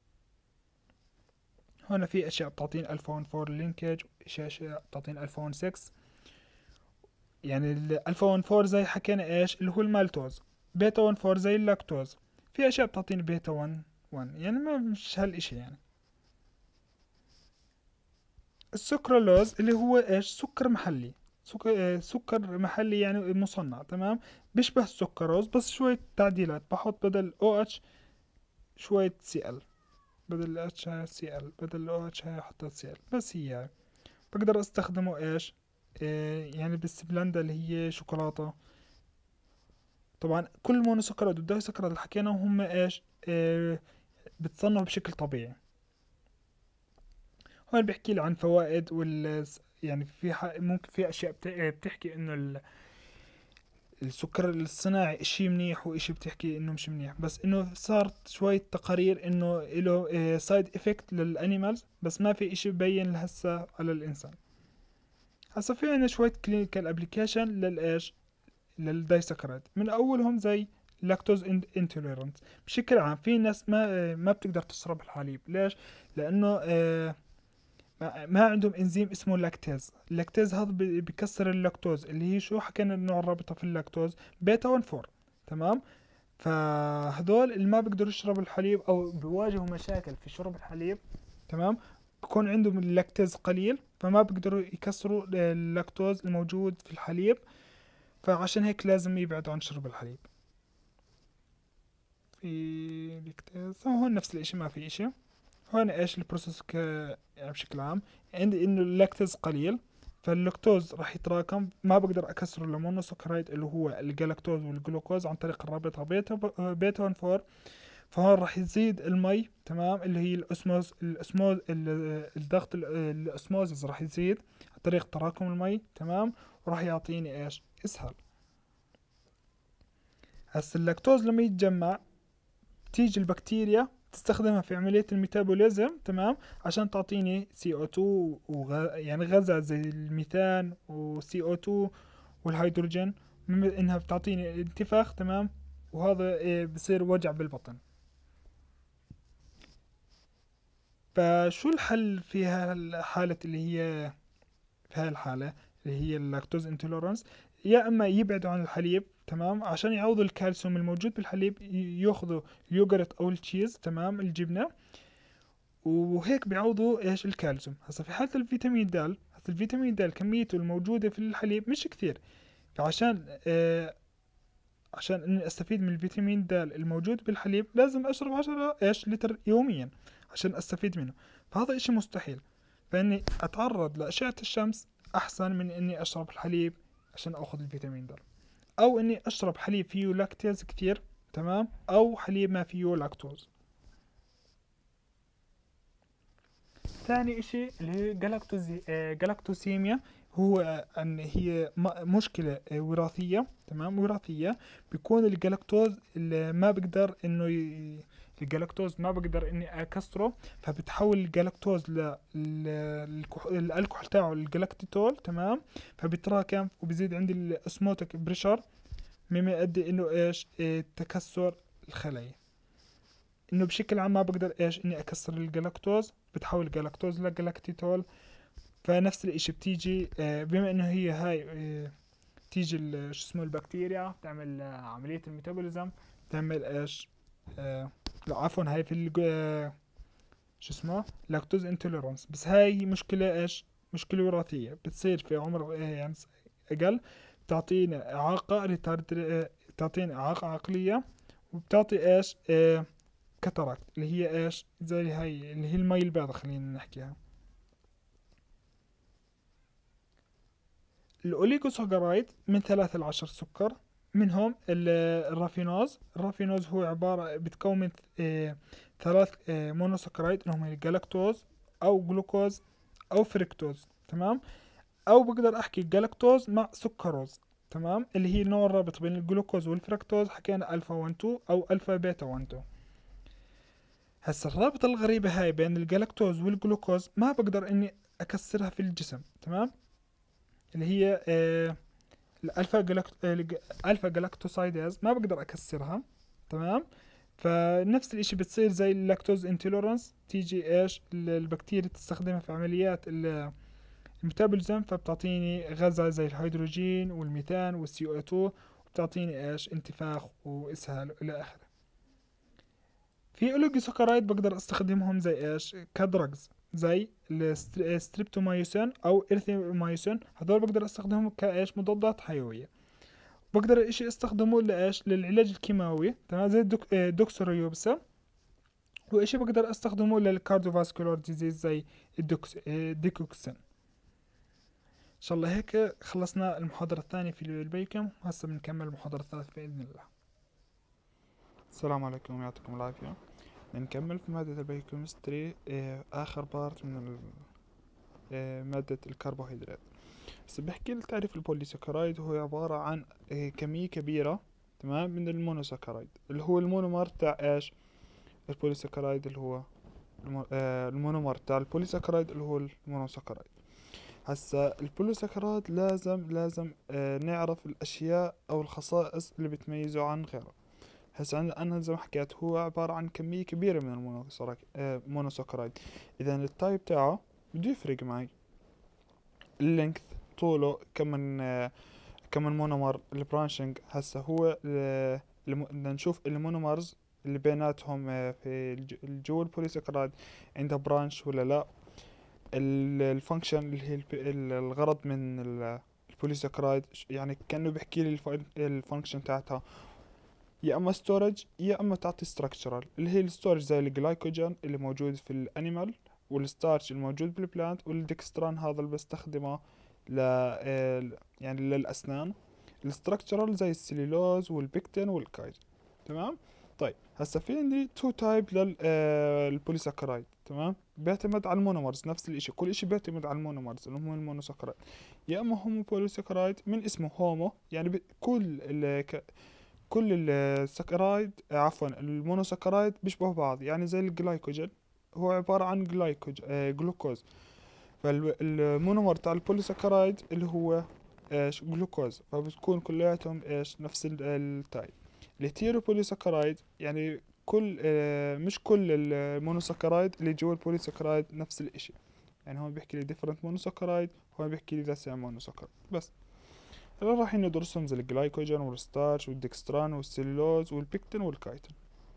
هنا في اشياء بتعطينا ألفا واحد أربعة لينكج، اشياء بتعطينا ألفا واحد ستة. يعني الألفا واحد أربعة زي حكينا ايش اللي هو المالتوز، بيتا واحد أربعة زي اللاكتوز، في اشياء بتعطينا بيتا واحد واحد، يعني ما مش هالاشي. يعني السكرالوز اللي هو ايش؟ سكر محلي، سكر, سكر محلي يعني مصنع، تمام. بيشبه السكروز بس شوية تعديلات، بحط بدل او اتش شوية سي ال، بدل اتش هاي سي ال، بدل او اتش هاي حطيت سي ال، بس هي هاي. بقدر استخدمه ايش؟ إيه يعني بالسبلندا اللي هي شوكولاتة. طبعا كل مونوسكرايد والدايسكرايد اللي حكيناهم هم ايش؟ إيه بتصنعوا بشكل طبيعي. هون بحكي لي عن فوائد وال يعني في ح... ممكن في اشياء بت... بتحكي انه السكر الصناعي اشي منيح، واشي بتحكي انه مش منيح، بس انه صارت شوية تقارير انه له سايد افكت للانيمالز، بس ما في اشي مبين لهسه على الانسان. هسه في عنا شوية كلينيكال ابليكيشن للايش؟ للدايسكرايد. من اولهم زي لاكتوز انتوليرانت. بشكل عام في ناس ما ما بتقدر تشرب الحليب. ليش؟ لانه آه ما عندهم انزيم اسمه اللاكتيز. اللاكتيز هذا بيكسر اللاكتوز اللي هي شو حكينا النوع الرابطة في اللاكتوز؟ بيتا واحد أربعة، تمام. فهذول اللي ما بيقدروا يشربوا الحليب او بيواجهوا مشاكل في شرب الحليب، تمام، بكون عندهم اللاكتيز قليل، فما بيقدروا يكسروا اللاكتوز الموجود في الحليب، فعشان هيك لازم يبعدوا عن شرب الحليب. في لاكتيز هون نفس الاشي، ما في اشي. هون ايش البروسيس ك يعني بشكل عام؟ عندي انه اللاكتوز قليل، فاللاكتوز راح يتراكم، ما بقدر اكسره المونوسكرايد اللي هو الجلاكتوز والجلوكوز عن طريق الرابطة بيتا بيتا واحد أربعة. فهون راح يزيد المي، تمام، اللي هي الاسموز الاسموز الضغط الاسموزز راح يزيد عن طريق تراكم المي، تمام، وراح يعطيني ايش؟ اسهال. هسا اللاكتوز لما يتجمع تيجي البكتيريا تستخدمها في عملية الميتابوليزم، تمام، عشان تعطيني سي او اثنين وغ... يعني غازات زي الميثان وسي او اثنين والهيدروجين، انها بتعطيني انتفاخ، تمام، وهذا إيه بصير وجع بالبطن. فشو الحل في هالحالة اللي هي في هاي الحالة اللي هي اللاكتوز انتوليرانس؟ يا اما يبعدوا عن الحليب، تمام، عشان يعوضوا الكالسيوم الموجود بالحليب ياخذوا اليوغرت او التشيز، تمام، الجبنة، وهيك بيعوضوا ايش؟ الكالسيوم. هسا في حالة الفيتامين د، هسا الفيتامين د كميته الموجودة في الحليب مش كثير، فعشان آه عشان اني استفيد من الفيتامين د الموجود بالحليب لازم اشرب عشرة ايش لتر يوميا عشان استفيد منه. فهذا اشي مستحيل، فاني اتعرض لاشعة الشمس احسن من اني اشرب الحليب عشان اخذ الفيتامين د، او اني اشرب حليب فيه لاكتيز كثير، تمام، او حليب ما فيه لاكتوز. ثاني اشي اللي هي جلاكتوزي جلاكتوسيميا، هو ان هي مشكلة وراثية، تمام، وراثية. بيكون الجلاكتوز اللي ما بقدر انه ي... الجلاكتوز ما بقدر اني اكسره، فبتحول الجلاكتوز ل الالكحول تاعه الجلاكتيتول، تمام، فبيتراكم وبيزيد عندي الاسموتك بريشر، مما يؤدي انه ايش؟ إيه تكسر الخلايا. انه بشكل عام ما بقدر ايش؟ اني اكسر الجلاكتوز، بتحول الجلاكتوز لجلاكتيتول. فنفس الاشي بتيجي آه بما انه هي هاي آه تيجي ال- شو اسمه البكتيريا تعمل آه، عملية الميتابوليزم، تعمل ايش، آه لا عفوا هاي في الج- آه، شو اسمه لاكتوز انتوليرانس. بس هاي مشكلة ايش، مشكلة وراثية بتصير في عمر آه، يعني س- اقل، بتعطينا اعاقة retard- آه، بتعطينا اعاقة عقلية، وبتعطي ايش آه كاتاراكت اللي هي ايش زي هاي اللي هي المي البيضاء خلينا نحكيها. الأوليغوساكرايد من ثلاثة لعشر سكر، منهم ال- الرافينوز. الرافينوز هو عبارة بتكون من آه، ثلاث آه، مونوساكرايد اللي هم الجلاكتوز أو جلوكوز أو فركتوز، تمام. أو بقدر أحكي جلاكتوز مع سكروز، تمام، اللي هي النوع الرابط بين الجلوكوز والفركتوز، حكينا ألفا واحد اتنين أو ألفا بيتا واحد اتنين. هسا الرابطة الغريبة هاي بين الجلاكتوز والجلوكوز ما بقدر إني أكسرها في الجسم، تمام، اللي هي آه الالفا جلاكت... الفا جلاكتوسايداز ما بقدر اكسرها، تمام. فنفس الاشي بتصير زي اللاكتوز انتوليرانس، تيجي ايش البكتيريا تستخدمها في عمليات ال- الميتابوليزم، فبتعطيني غازات زي الهيدروجين والميثان والسي او اتنين، وبتعطيني ايش انتفاخ واسهال الى اخره. في اوليجوساكرايد بقدر استخدمهم زي ايش كدرجز، زي الستريبتومايوسين او ارثيومايوسين، هذول بقدر استخدمهم كايش مضادات حيويه. بقدر اشي استخدمه لايش للعلاج الكيماوي، تمام، زي الدك... آه، دوكسوريوبسا. واشي بقدر استخدمه للكارديوفاسكولار ديزيز زي الدوكس... آه، ديكوكسين. ان شاء الله هيك خلصنا المحاضرة الثانية في البيكم، هسه بنكمل المحاضرة الثالثة بإذن الله. السلام عليكم ويعطيكم العافية. بنكمل في مادة البيوكيمستري، آه، آخر بارت من ال... آه، مادة الكربوهيدرات. بس بحكي التعريف البوليساكرايد هو عبارة عن آه، كمية كبيرة، تمام، من المونوساكرايد اللي هو المونومر تاع ايش البوليساكرايد، اللي هو المو... آه المونومر تاع البوليساكرايد اللي هو المونوساكرايد. هسا البوليساكرايد لازم لازم آه نعرف الاشياء او الخصائص اللي بتميزه عن غيره. هسا عن- انا زي ما حكيت هو عبارة عن كمية كبيرة من المونوساكرايد، آه مونوساكرايد. اذا التايب تاعه بده يفرق معي، اللينث طوله كم من آه كم من مونومر، البرانشنج. هسا هو آه الم... بدنا نشوف المونومرز اللي بيناتهم آه، في الج- الجو البوليساكرايد عندها برانش ولا لا. الفانكشن اللي هي الب- ال- الغرض من ال- البوليساكرايد، ش- يعني كأنه بيحكي لي الفانكشن تاعتها، يا اما ستورج يا اما تعطي ستراكشرال. اللي هي الستورج زي الجلايكوجين اللي موجود في الانيمال، والستارش الموجود بالبلانت، والدكستران هذا اللي بستخدمه ل آه، يعني للاسنان. الستراكشرال زي السليلوز والبيكتين والكايت، تمام. طيب هسا في عندي تو تايب للبوليساكرايد، تمام، بيعتمد على المونومرز. نفس الاشي، كل اشي بيعتمد على المونومرز اللي هم المونوساكرايد. يا اما هومو بوليساكرايد من اسمه هومو، يعني ب- كل ال ك- كل السكرايد عفوا المونوساكرايد بيشبه بعض، يعني زي الجلايكوجين هو عبارة عن جلايكوج آه جلوكوز. فالمونومر تاع البوليساكرايد اللي هو ايش جلوكوز، فبتكون كلياتهم ايش نفس ال- التايب. الهيتيروبوليساكرايد يعني كل آه مش كل المونوساكرايد اللي جوا البوليساكرايد نفس الاشي، يعني هون بيحكي لي different monosaccharide، هون بيحكي لي the same monosaccharide بس. هلا راح ندرسهم زي الجلايكوجين والستارش والدكستران والسلوز والبيكتين والكايتين.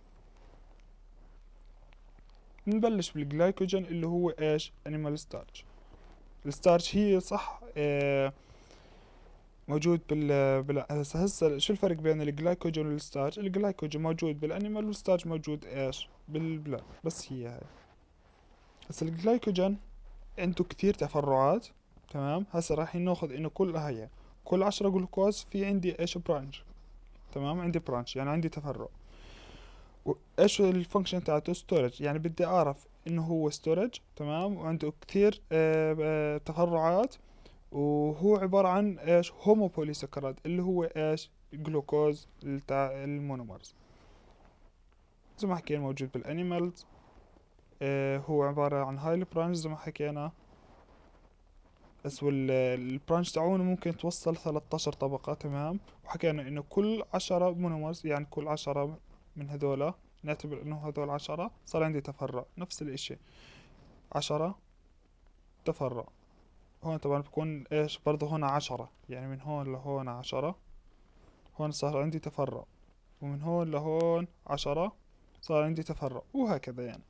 نبلش بالجلايكوجين اللي هو ايش انيمال ستارش. الستارش هي صح آه موجود بال بال هسه هسه شو الفرق بين الجلايكوجين والستارش؟ الجلايكوجين موجود بالانيمال والستارش موجود ايش بالبلاد، بس هي هاي. هسه الجلايكوجين عنده كتير تفرعات، تمام. هسه راح ناخذ انه كل هي كل عشرة جلوكوز في عندي ايش برانش، تمام، عندي برانش يعني عندي تفرع. وايش الفانكشن تاعته ستورج، يعني بدي اعرف انه هو ستورج، تمام، وعنده كثير آه آه تفرعات. وهو عبارة عن ايش هومو بوليساكرايد اللي هو ايش جلوكوز تاع المونومرز، زي ما حكينا موجود بالانيمالز. آه هو عبارة عن هاي البرانش زي ما حكينا. بس والبرانش تاعونه ممكن توصل ثلاثة عشر طبقة، تمام. وحكينا انه كل عشرة مونومرز، يعني كل عشرة من هذولا نعتبر انه هذول عشرة صار عندي تفرع، نفس الاشي عشرة تفرع. هون طبعا بكون ايش برضه هون عشرة، يعني من هون لهون عشرة، هون صار عندي تفرع، ومن هون لهون عشرة صار عندي تفرع، وهكذا يعني.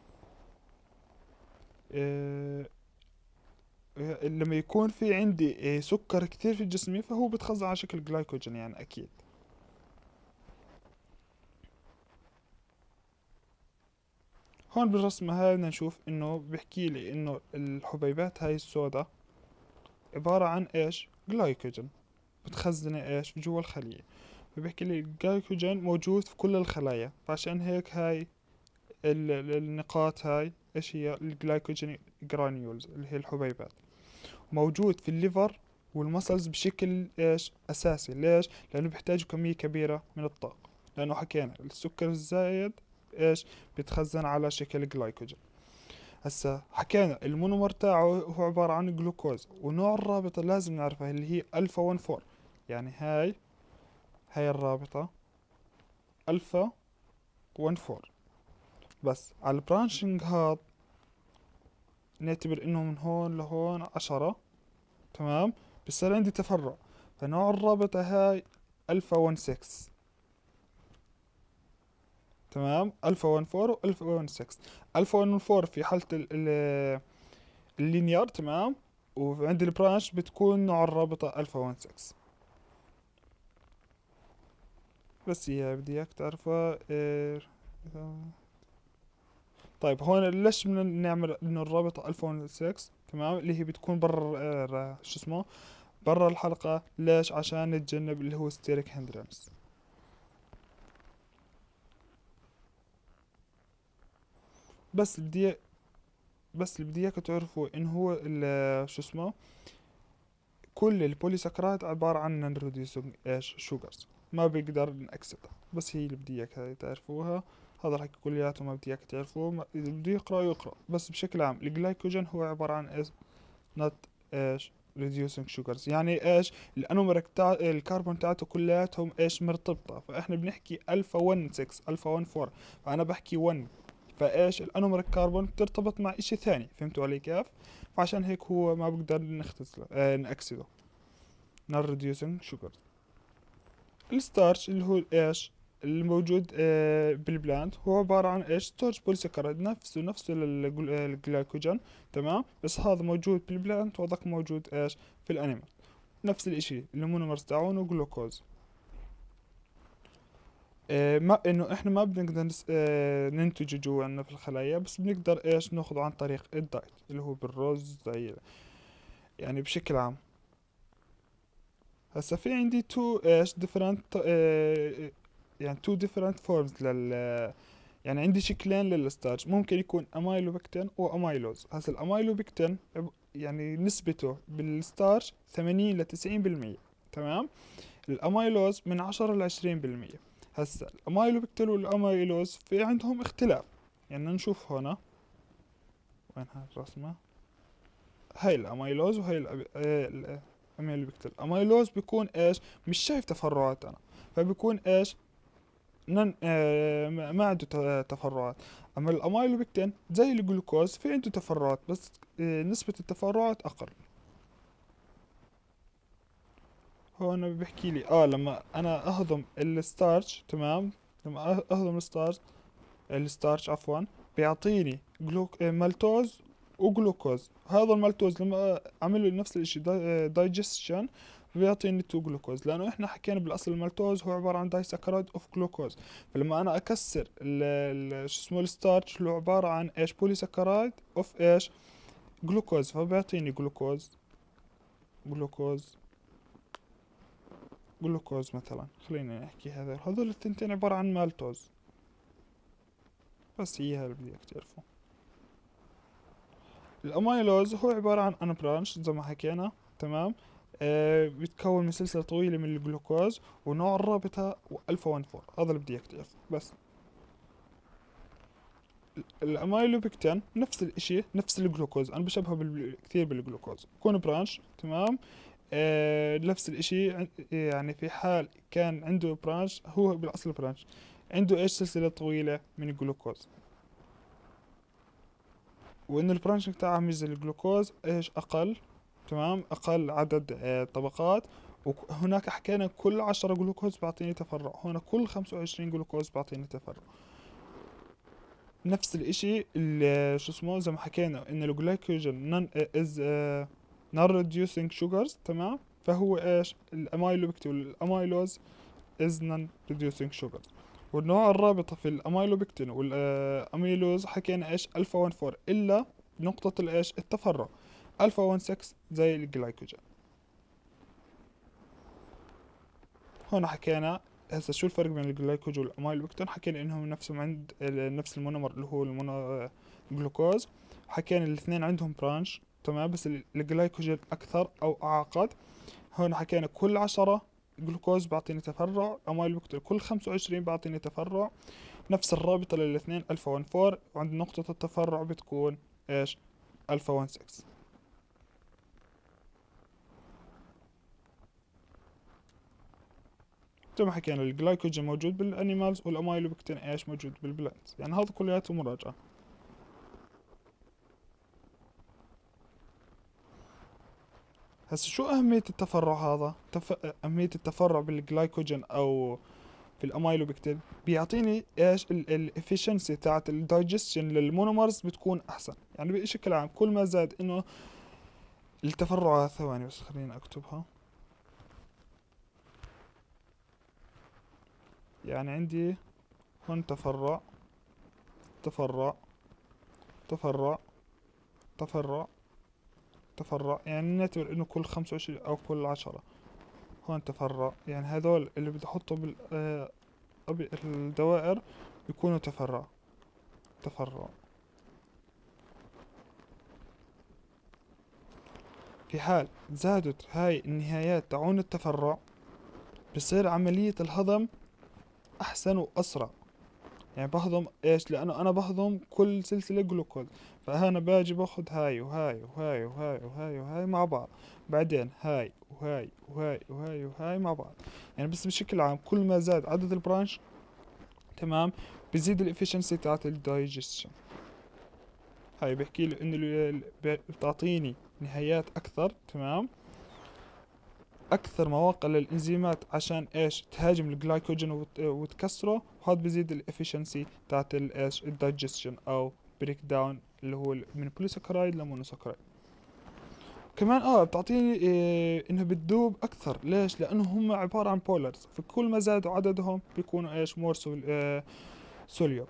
إيه لما يكون في عندي إيه سكر كثير في جسمي، فهو بتخزن على شكل جلايكوجين يعني أكيد. هون بالرسمة هاي بدنا نشوف إنه بيحكي لي إنه الحبيبات هاي السوداء عبارة عن إيش؟ جلايكوجين، بتخزنه إيش جوا الخلية. فبيحكي لي الجلايكوجين موجود في كل الخلايا، فعشان هيك هاي ال- ال- النقاط هاي إيش هي؟ الجلايكوجين جرانيولز اللي هي الحبيبات، موجود في الليفر والمسلز بشكل ايش اساسي. ليش؟ لانه بيحتاجوا كمية كبيرة من الطاقة، لانه حكينا السكر الزايد ايش بيتخزن على شكل جلايكوجين. هسا حكينا المونومر تاعه هو عبارة عن جلوكوز، ونوع الرابطة لازم نعرفها اللي هي الفا واحد أربعة، يعني هاي هاي الرابطة الفا واحد أربعة. بس على البرانشنج هاد نعتبر انه من هون لهون عشرة، تمام، بصير عندي تفرع، فنوع الرابطة هاي ألفا واحد ستة، تمام، ألفا واحد أربعة وألفا واحد ستة. ألفا واحد أربعة في حالة ال- ال- اللينيار، تمام، وعند البرانش بتكون نوع الرابطة ألفا واحد ستة. بس هي بدي اياك تعرفها إيه. طيب هون ليش بدنا نعمل انه الرابطة ألفا واحد ستة، تمام، اللي هي بتكون برا آه، شو اسمه برا الحلقة. ليش؟ عشان نتجنب اللي هو ستيريك هندرنس. بس بدي بس اللي بدي اياكم تعرفوا انه هو ال- شو اسمه كل البوليساكرايد عبارة عن نون ريديوسينج ايش شوجرز، ما بيقدر نأكسدها. بس هي اللي بدي اياك هاي تعرفوها. هذا الحكي كلياته ما بدي اياك تعرفوه، ما- اذا بده يقرأ يقرأ. بس بشكل عام الجلايكوجين هو عبارة عن ايش؟ نوت ايش reducing sugars، يعني ايش؟ الانومرك تاع الكربون تاعته كلياتهم ايش مرتبطة. فاحنا بنحكي الفا واحد ستة الفا واحد أربعة، فانا بحكي واحد، فايش الانومرك كربون بترتبط مع اشي ثاني. فهمتوا علي كيف؟ فعشان هيك هو ما بقدر نختزله اه نأكسده non reducing sugars. الستارش اللي هو ايش الموجود آه بالبلانت هو عبارة عن ايش؟ ستارش بوليسكرايد، نفسه نفسه للجلايكوجين، تمام، بس هذا موجود بالبلانت وهذاك موجود ايش في الانيمال. نفس الاشي المونومرز تاعونه جلوكوز. آه ما انه احنا ما بنقدر نس... آه ننتجه جوا عنا في الخلايا، بس بنقدر ايش ناخده عن طريق الدايت اللي هو بالرز زي يعني بشكل عام. هسا في عندي تو ايش different آه يعني تو different forms لل يعني عندي شكلين للستارش، ممكن يكون امايلوبكتين وامايلوز. هسا الامايلوبكتين عب- يعني نسبته بالستارش ثمانين ل تسعين بالمية، تمام. الامايلوز من عشرة ل عشرين بالمية. هسا الامايلوبكتين والامايلوز في عندهم اختلاف. يعني نشوف هنا، وين هاي الرسمة؟ هاي الامايلوز وهاي الأب- آه، الامايلوبكتين. الامايلوز بيكون ايش؟ مش شايف تفرعات انا، فبيكون ايش؟ نن آه ما ما عنده ت- تفرعات. اما الاميلوبكتين زي الجلوكوز في عنده تفرعات، بس آه نسبة التفرعات اقل. هون بيحكي لي اه لما انا اهضم الستارش، تمام، لما أه- اهضم الستارش الستارش عفوا، بيعطيني جلوك... آه، مالتوز وجلوكوز. هذا المالتوز لما اعمل له نفس الاشي دايجستشن بيعطيني تو جلوكوز، لانه احنا حكينا بالاصل المالتوز هو عباره عن دايسكرايد اوف جلوكوز. فلما انا اكسر ال ال- شو اسمه الستارش اللي هو عباره عن ايش بوليسكرايد اوف ايش جلوكوز، فبيعطيني جلوكوز جلوكوز جلوكوز مثلا. خلينا نحكي هذا هذول الثنتين عباره عن مالتوز. بس هي هاي اللي بدي تعرفه. الاميلوز هو عبارة عن ان برانش زي ما حكينا، تمام. آه بيتكون من سلسلة طويلة من الجلوكوز، ونوع الرابطة الفا واحد أربعة. هذا اللي بدي اياك تعرفه بس. الاميلوبكتين نفس الاشي نفس الجلوكوز، انا بشبهه بال... كثير بالجلوكوز، بكون برانش، تمام. آه نفس الاشي عن- يعني في حال كان عنده برانش، هو بالاصل برانش عنده ايش سلسلة طويلة من الجلوكوز، وان البرانشنج تاعها مش زي الجلوكوز ايش اقل، تمام، أقل عدد آه طبقات. وهناك حكينا كل عشرة جلوكوز بعطيني تفرع، هنا كل خمسة وعشرين جلوكوز بعطيني تفرع. نفس الاشي اللي شو اسمه زي ما حكينا ان الجلايكوجين نون از نون ريديوسينج شوجرز، تمام، فهو ايش الاميلوبكتين والاميلوز از نون ريديوسينج شوجرز. والنوع الرابطة في الاميلوبكتين والاميلوز حكينا ايش الفا واحد أربعة الا نقطة الايش التفرع الفا واحد ستة زي الجلايكوجين. هون حكينا هسه شو الفرق بين الجلايكوجين والاميلوبكتين، حكينا انهم نفسهم عند نفس المونومر اللي هو المونو جلوكوز، حكينا الاثنين عندهم برانش، تمام، بس الجلايكوجين اكثر او اعقد. هون حكينا كل عشرة جلوكوز بعطيني تفرع، اميلوبكتين كل خمسة وعشرين بعطيني تفرع. نفس الرابطة للاثنين الفا واحد أربعة، وعند نقطة التفرع بتكون ايش الفا واحد ستة. زي ما حكينا الجلايكوجين موجود بالانيمالز والاميلوبكتين ايش موجود بالبلانتس، يعني هذا كلياته مراجعة. هسه شو أهمية التفرع هذا؟ تف... أهمية التفرع بالجلايكوجين أو في الأميلوبكتين بيعطيني إيش الإفشنسي تاعت الدايجستشن للمونومرز بتكون أحسن، يعني بشكل عام كل ما زاد إنه التفرع. ثواني بس خليني أكتبها. يعني عندي هون تفرع تفرع تفرع تفرع تفرع، يعني نعتبر إنه كل خمسة وعشرين أو كل عشرة. هون تفرع، يعني هذول اللي بدي أحطه بال آه، الدوائر يكونوا تفرع تفرع. في حال زادت هاي النهايات تاعون التفرع بصير عملية الهضم أحسن وأسرع، يعني بهضم إيش لأنه أنا بهضم كل سلسلة جلوكوز، فأنا باجي باخد هاي وهاي وهاي وهاي وهاي وهاي مع بعض، بعدين هاي وهاي وهاي وهاي وهاي مع بعض. يعني بس بشكل عام كل ما زاد عدد البرانش، تمام، بزيد الافشنسي تاعت الدايجستشن. هاي بحكي له انه ال- ب- بتعطيني نهايات اكثر، تمام، اكثر مواقع للانزيمات عشان ايش تهاجم الجلايكوجين وت- وتكسره، وهذا بزيد الافشنسي تاعت الايش الدايجستشن او بريك داون اللي هو ال- من بوليساكرايد لمونوساكرايد. كمان اه بتعطيني إيه انه بتذوب اكثر، ليش لانه هم عبارة عن بولرز، فكل ما زادوا عددهم بيكونوا ايش مور سوليوبل.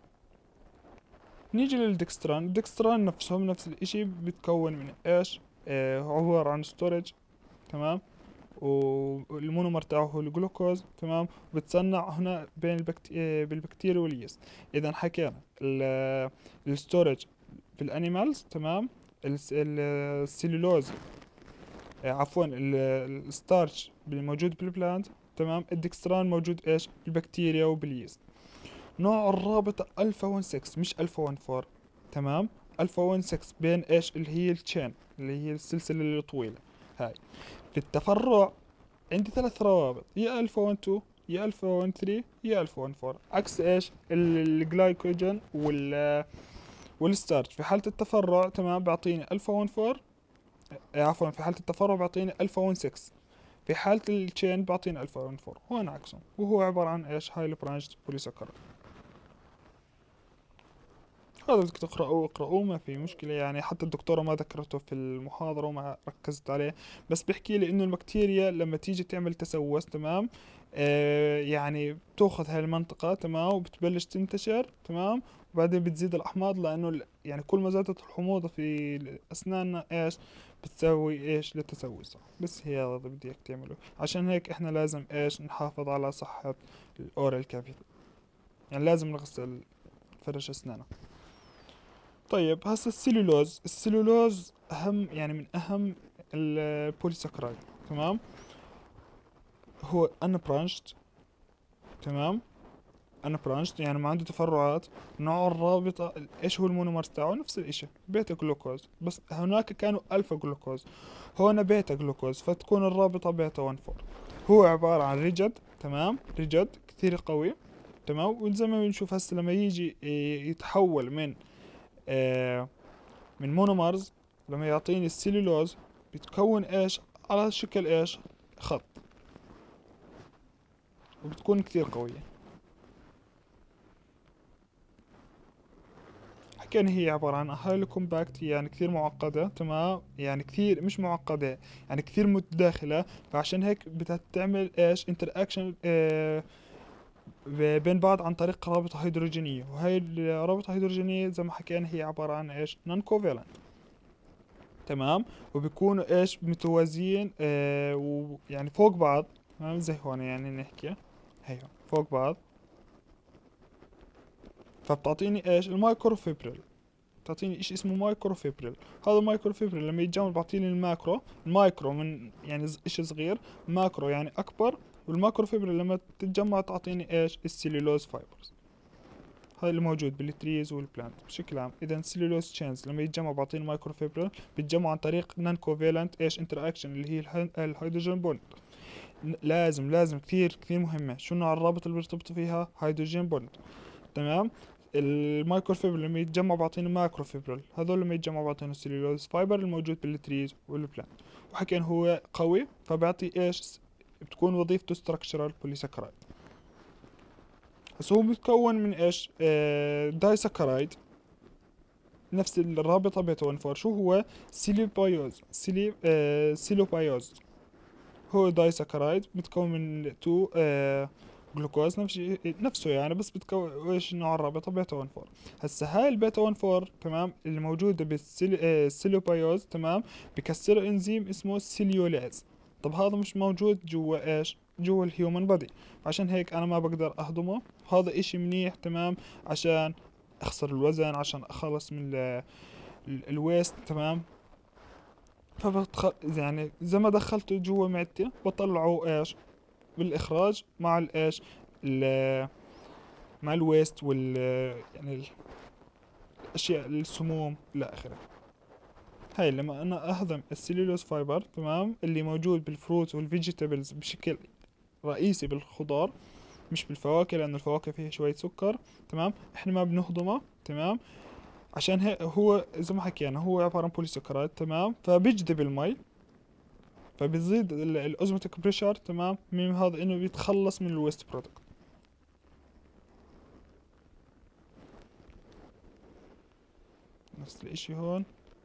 نيجي للدكستران. الدكستران نفسهم نفس الاشي، بيتكون من ايش آه هو عبارة عن ستورج، تمام، والمونومر تاعه هو الجلوكوز، تمام، وبتصنع هنا بين البكت... آه بالبكتيريا واليست. اذا حكينا الستورج بالانيمالز، تمام، الس- ال- السلولوز آه عفوا ال- الستارش موجود بالبلانت، تمام، الدكستران موجود ايش بالبكتيريا وباليست. نوع الرابطة ألفا واحد ستة مش ألفا واحد أربعة، تمام، ألفا واحد ستة بين ايش اللي هي التشين اللي هي السلسلة الطويلة هاي. في التفرع عندي ثلاث روابط، يا ألفا واحد اثنين يا ألفا واحد ثلاثة يا ألفا واحد أربعة، عكس ايش ال- الجلايكوجين وال والستارch. في حالة التفرع، تمام، بعطيني ألفا واحد أربعة، آه، عفوا في حالة التفرع بعطيني ألفا واحد ستة، في حالة التشين بعطيني ألفا واحد أربعة، هون عكسهم، وهو عبارة عن ايش هايلي برانشد بوليساكرايد. هذا بدك تقرأوه اقرأوه ما في مشكلة، يعني حتى الدكتورة ما ذكرته في المحاضرة وما ركزت عليه، بس بيحكي لي انه البكتيريا لما تيجي تعمل تسوس، تمام، آه يعني بتاخذ هاي المنطقة، تمام، وبتبلش تنتشر، تمام، وبعدين بتزيد الأحماض، لأنه ال- يعني كل ما زادت الحموضة في أسناننا إيش بتسوي إيش للتسوس. بس هي هذا اللي بدي إياك تعمله، عشان هيك إحنا لازم إيش نحافظ على صحة الأورال كافيتي، يعني لازم نغسل فرش أسناننا. طيب هسه السلولوز. السلولوز أهم، يعني من أهم البوليساكرايد، تمام، هو unbranched، تمام، unbranched يعني ما عنده تفرعات. نوع الرابطة ايش هو المونومرز تاعه نفس الاشي بيتا جلوكوز، بس هناك كانوا الفا جلوكوز، هون بيتا جلوكوز، فتكون الرابطة بيتا واحد أربعة. هو عبارة عن ريجد، تمام، ريجد كثير قوي، تمام، وزي ما بنشوف هسه لما يجي إيه، يتحول من آه من مونومرز، لما يعطيني السلولوز بتكون ايش على شكل ايش خط، وبتكون كثير قوية. حكينا هي عبارة عن هايلي كومباكت، يعني كثير معقدة، تمام، يعني كثير مش معقدة، يعني كثير متداخلة. فعشان هيك بدها تعمل ايش انتر اكشن اه بين بعض عن طريق رابطة هيدروجينية. وهي الرابطة الهيدروجينية زي ما حكينا هي عبارة عن ايش نون كوفالنت، تمام. وبيكونوا ايش متوازيين اه ويعني فوق بعض، تمام، زي هون يعني نحكي هي فوق بعض. فبتعطيني ايش المايكرو فيبريل، تعطيني اشي اسمه مايكرو فيبريل. هذا المايكرو فيبريل لما يتجمع بعطيني الماكرو، المايكرو من يعني ز- اشي صغير، ماكرو يعني اكبر، والماكرو فيبريل لما تتجمع تعطيني ايش السيلولوز فايبرز. هذا اللي موجود بالتريز والبلانت بشكل عام. اذا السيلولوز تشينز لما يتجمع بعطيني مايكرو فيبريل، بيتجمعوا عن طريق نون كوفالنت ايش انتر اكشن اللي هي الهي- الهيدروجين بوند. ن- لازم لازم كثير كثير مهمة. شو نوع الرابط اللي بيرتبطوا فيها؟ هيدروجين بوند، تمام. المايكرو فيبريل لما يتجمع بعطينا ماكرو فيبريل، هذول لما يتجمعوا بعطينا السليولوز فايبر الموجود بالتريز والبلانت. وحكينا هو قوي فبيعطي ايش، بتكون وظيفته ستراكشرال بوليساكرايد. بس هو بيتكون من ايش آه دايساكرايد، نفس الرابطة بيتا ون فور. شو هو؟ سيلوبايوز، سيلي آه سيلوبايوز. هو دايساكرايد متكون من تو آه جلوكوز، نفس الشيء نفسه يعني، بس بتكون ايش نوع الرابطة بيتا ون فور. هسا هاي البيتا ون فور، تمام، اللي موجودة بالسيلوبايوز، تمام، بكسر انزيم اسمه سيليولاز. طب هذا مش موجود جوا ايش جوا الهيومن بودي، عشان هيك انا ما بقدر اهضمه. هذا اشي منيح، تمام، عشان اخسر الوزن، عشان اخلص من الويست، تمام. فبتخ... يعني زي ما دخلته جوا معدتي بطلعه ايش بالاخراج مع الايش ال- مع الويست وال يعني ال- الاشياء السموم الى اخره. هاي لما انا اهضم السليلوز فايبر، تمام، اللي موجود بالفروت والفيجيتابلز بشكل رئيسي بالخضار، مش بالفواكه لأن الفواكه فيها شوية سكر، تمام، احنا ما بنهضمه، تمام. عشان هيك هو زي ما حكينا هو عبارة عن بوليسكرايد، تمام، فبيجذب المي، فبيزيد الاوزموتيك بريشر، تمام، من هذا انه بيتخلص من الويست برودكت. نفس الاشي هون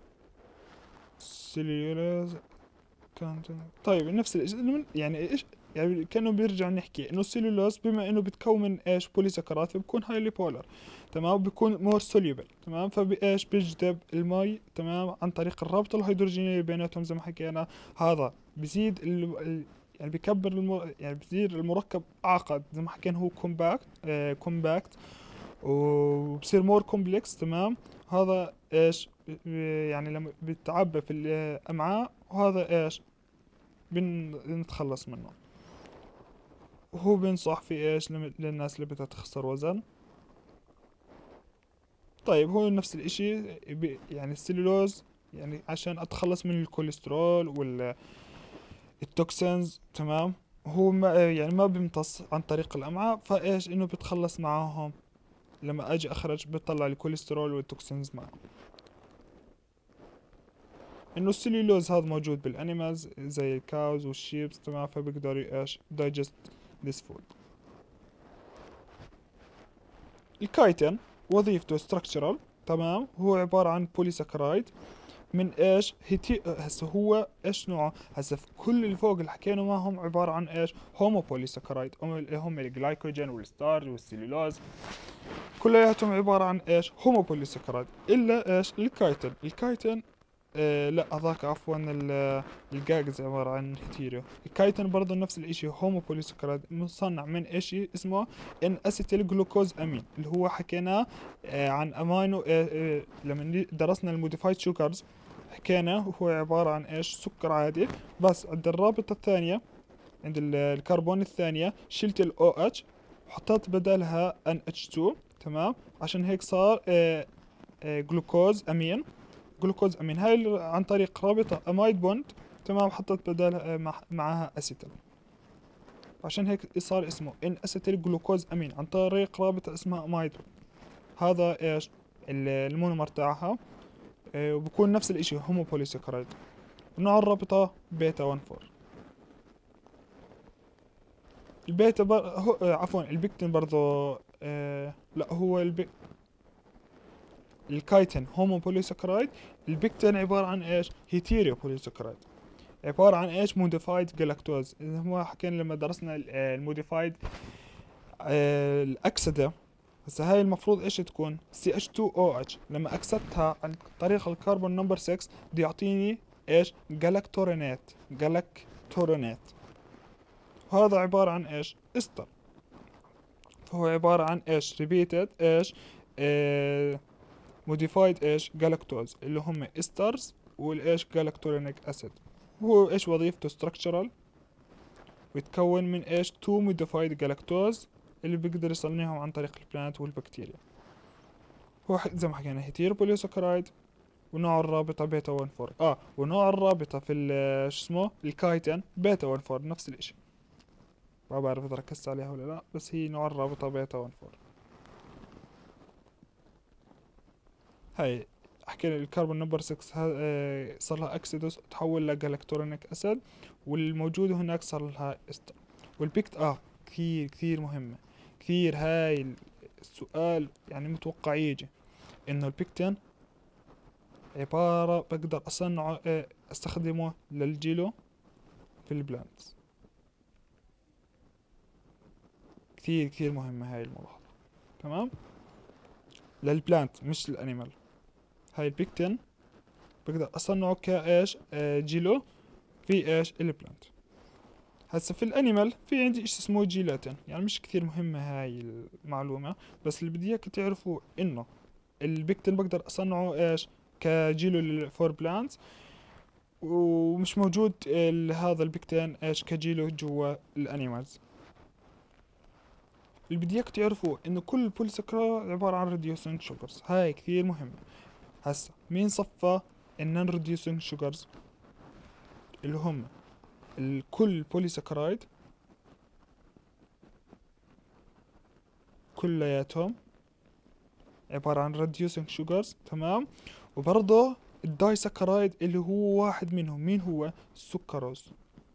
سيلولوز كونتنت. طيب نفس الاشي يعني ايش، يعني كانه بيرجع نحكي انه السيلولوز بما انه بتكون ايش بوليسكرات، فبكون هايلي بولر، تمام، بيكون مور سوليبل، تمام، فبايش بيجذب المي، تمام، عن طريق الرابطه الهيدروجينيه بيناتهم زي ما حكينا. هذا بزيد ال... ال- يعني بكبر الم... يعني بصير المركب اعقد زي ما حكينا، هو كومباكت آه كومباكت، وبصير مور كومبلكس، تمام. هذا ايش ب- يعني لما بيتعبى في الامعاء، وهذا ايش بنتخلص منه. وهو بينصح في ايش لم- للناس اللي بدها تخسر وزن. طيب هو نفس الاشي بي- يعني السلولوز، يعني عشان اتخلص من الكوليسترول والتوكسينز، تمام، هو ما يعني ما بيمتص عن طريق الامعاء، فايش انه بتخلص معاهم لما اجي اخرج بطلع الكوليسترول والتوكسينز معه. انه السليلوز هذا موجود بالانيمالز زي الكاوز والشيبس، تمام، فبيقدروا ايش دايجست ذيس فود. الكايتين وظيفته structural، تمام، هو عبارة عن بوليساكرايد من ايش هيتي. هسه هو ايش نوعه؟ هسه في كل اللي فوق اللي حكينا معهم عبارة عن ايش هومو بوليساكرايد، هم اللي هم الجلايكوجين والستارج والسيلولوز، كلياتهم عبارة عن ايش هومو بوليساكرايد الا ايش الكايتين. الكايتين آه لا هذاك عفوا ال- الجاجز عبارة عن هيتيريو. الكايتن برضو نفس الاشي هومو بوليسكرايد مصنع من اشي اسمه ان اسيتيل جلوكوز امين، اللي هو حكيناه آه عن امينو آه آه لما ندي- درسنا الموديفايد شوكرز حكينا هو عبارة عن ايش سكر عادي، بس عند الرابطة الثانية عند ال- الكربون الثانية شلت الاو اتش وحطيت بدلها ان اتش تو، تمام، عشان هيك صار آه آه جلوكوز امين. جلوكوز امين هاي ال- عن طريق رابطة امايد بوند، تمام، حطيت بدالها مع معاها اسيتل، عشان هيك صار اسمه ان اسيتيل جلوكوز امين عن طريق رابطة اسمها امايد بوند. هذا ايش ال- المونومر تاعها. إيه، وبكون نفس الاشي هومو بوليسكرايد. ونوع الرابطة بيتا واحد أربعة. البيتا بر... هو... آه، عفوا البيكتين برضو آه... لا هو البي... الكايتين هومو بوليساكرايد. البيكتين عبارة عن ايش؟ هيتيريو بوليساكرايد، عبارة عن ايش؟ موديفايد جلاكتوز. إذا هو حكينا لما درسنا الموديفايد الأكسدة. هسا هاي المفروض ايش تكون؟ سي اتش تو او اتش. لما اكسدتها عن طريق الكربون نمبر ستة بده يعطيني ايش؟ جلاكتورينات. جلاكتورينات هذا عبارة عن ايش؟ استر. فهو عبارة عن ايش؟ ريبيتد ايش؟ اه موديفايد ايش؟ جلاكتوز اللي هم استرز والايش؟ جلاكتورينيك اسيد. هو ايش وظيفته؟ ستراكشرال، ويتكون من ايش؟ تو موديفايد جلاكتوز اللي بيقدر يصنعهم عن طريق البلانت والبكتيريا. هو زي ما حكينا هيتيرو بوليساكرايد، ونوع الرابطة بيتا واحد أربعة. اه ونوع الرابطة في ال- شو اسمه الكايتن بيتا واحد أربعة، نفس الاشي. ما بعرف اذا ركزت عليها ولا لا، بس هي نوع الرابطة بيتا واحد أربعة. هاي حكينا الكربون نمبر ستة ها- آه، صار لها اكسيدوس تحول لجلاكتورينيك اسيد، والموجود هناك صار لها استر. والبيكت اه كثير كثير مهمة. كثير هاي السؤال يعني متوقع يجي، انه البيكتين عبارة بقدر اصنعه آه، استخدمه للجيلو في البلانتس. كثير كثير مهمة هاي الملاحظة. تمام، للبلانت مش الانيمال. هاي البيكتين بقدر اصنعه كايش؟ آه جيلو في ايش؟ البلانت. هسا في الانيمال في عندي اشي اسمه جيلاتين، يعني مش كثير مهمة هاي المعلومة، بس اللي بدي اياك تعرفوا انه البيكتين بقدر اصنعه ايش؟ كجيلو فور بلانتس، ومش موجود ال- هذا البيكتين ايش؟ كجيلو جوا الانيمالز. اللي بدي اياك تعرفوا انه كل بوليسكرا عبارة عن ريديوسينج شوجرز. هاي كثير مهمة. هسا مين صفى النون ريديوسينج شوجرز؟ اللي هم الكل بوليسكرايد كلياتهم عبارة عن reducing sugars. تمام، وبرضه الدايسكرايد اللي هو واحد منهم. مين هو؟ السكروز.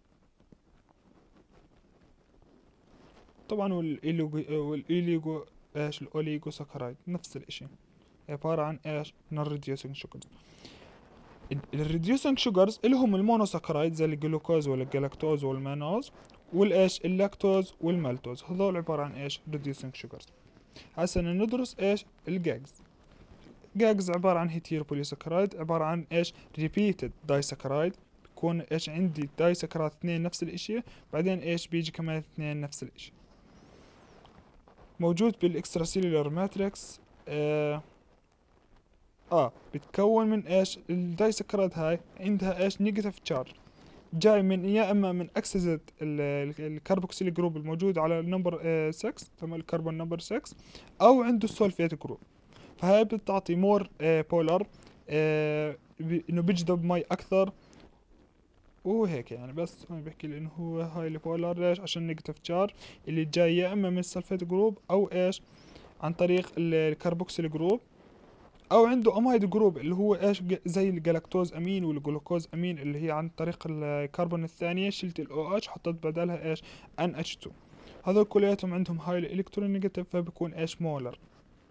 طبعا والإليجو والإليجو ايش؟ الأوليجو سكرايد نفس الاشي، عبارة عن ايش؟ non reducing sugars. الريديوسينج شوجرز اللي هم المونوسكرايد زي الجلوكوز والجلاكتوز والمانوز والايش؟ اللاكتوز والمالتوز، هذول عبارة عن ايش؟ ريديوسينج شوجرز. هسه ندرس ايش؟ الجاجز. جاجز عبارة عن هيتيرو بوليسكرايد، عبارة عن ايش؟ ريبيتد دايسكرايد. بكون ايش؟ عندي دايسكرايد اثنين نفس الاشي، بعدين ايش؟ بيجي كمان اثنين نفس الاشي. موجود بالاكسترا سيلولار ماتريكس. آه, اه بتكون من ايش؟ الدايسكرايد هاي عندها ايش؟ نيجاتيف تشارج، جاي من يا اما من اكسسد الكربوكسيل جروب الموجود على النمبر ستة، تمام، الكربون نمبر ستة، او عنده السولفيت جروب. فهاي بتعطي مور بولر، انه بيجذب مي اكثر وهيك يعني. بس هون بحكي لي انه هو هاي البولر ليش؟ عشان نيجاتيف تشارج اللي جاي يا اما من السلفيت جروب او ايش؟ عن طريق الكربوكسيل جروب، او عنده امايد جروب اللي هو ايش؟ ج- زي الجلاكتوز امين والجلوكوز امين، اللي هي عن طريق الكربون الثانية شلت الاو اتش حطيت بدلها ايش؟ ان اتش تو. هذول كلياتهم عندهم هاي الالكترونيجاتيف، فبكون ايش؟ مولر،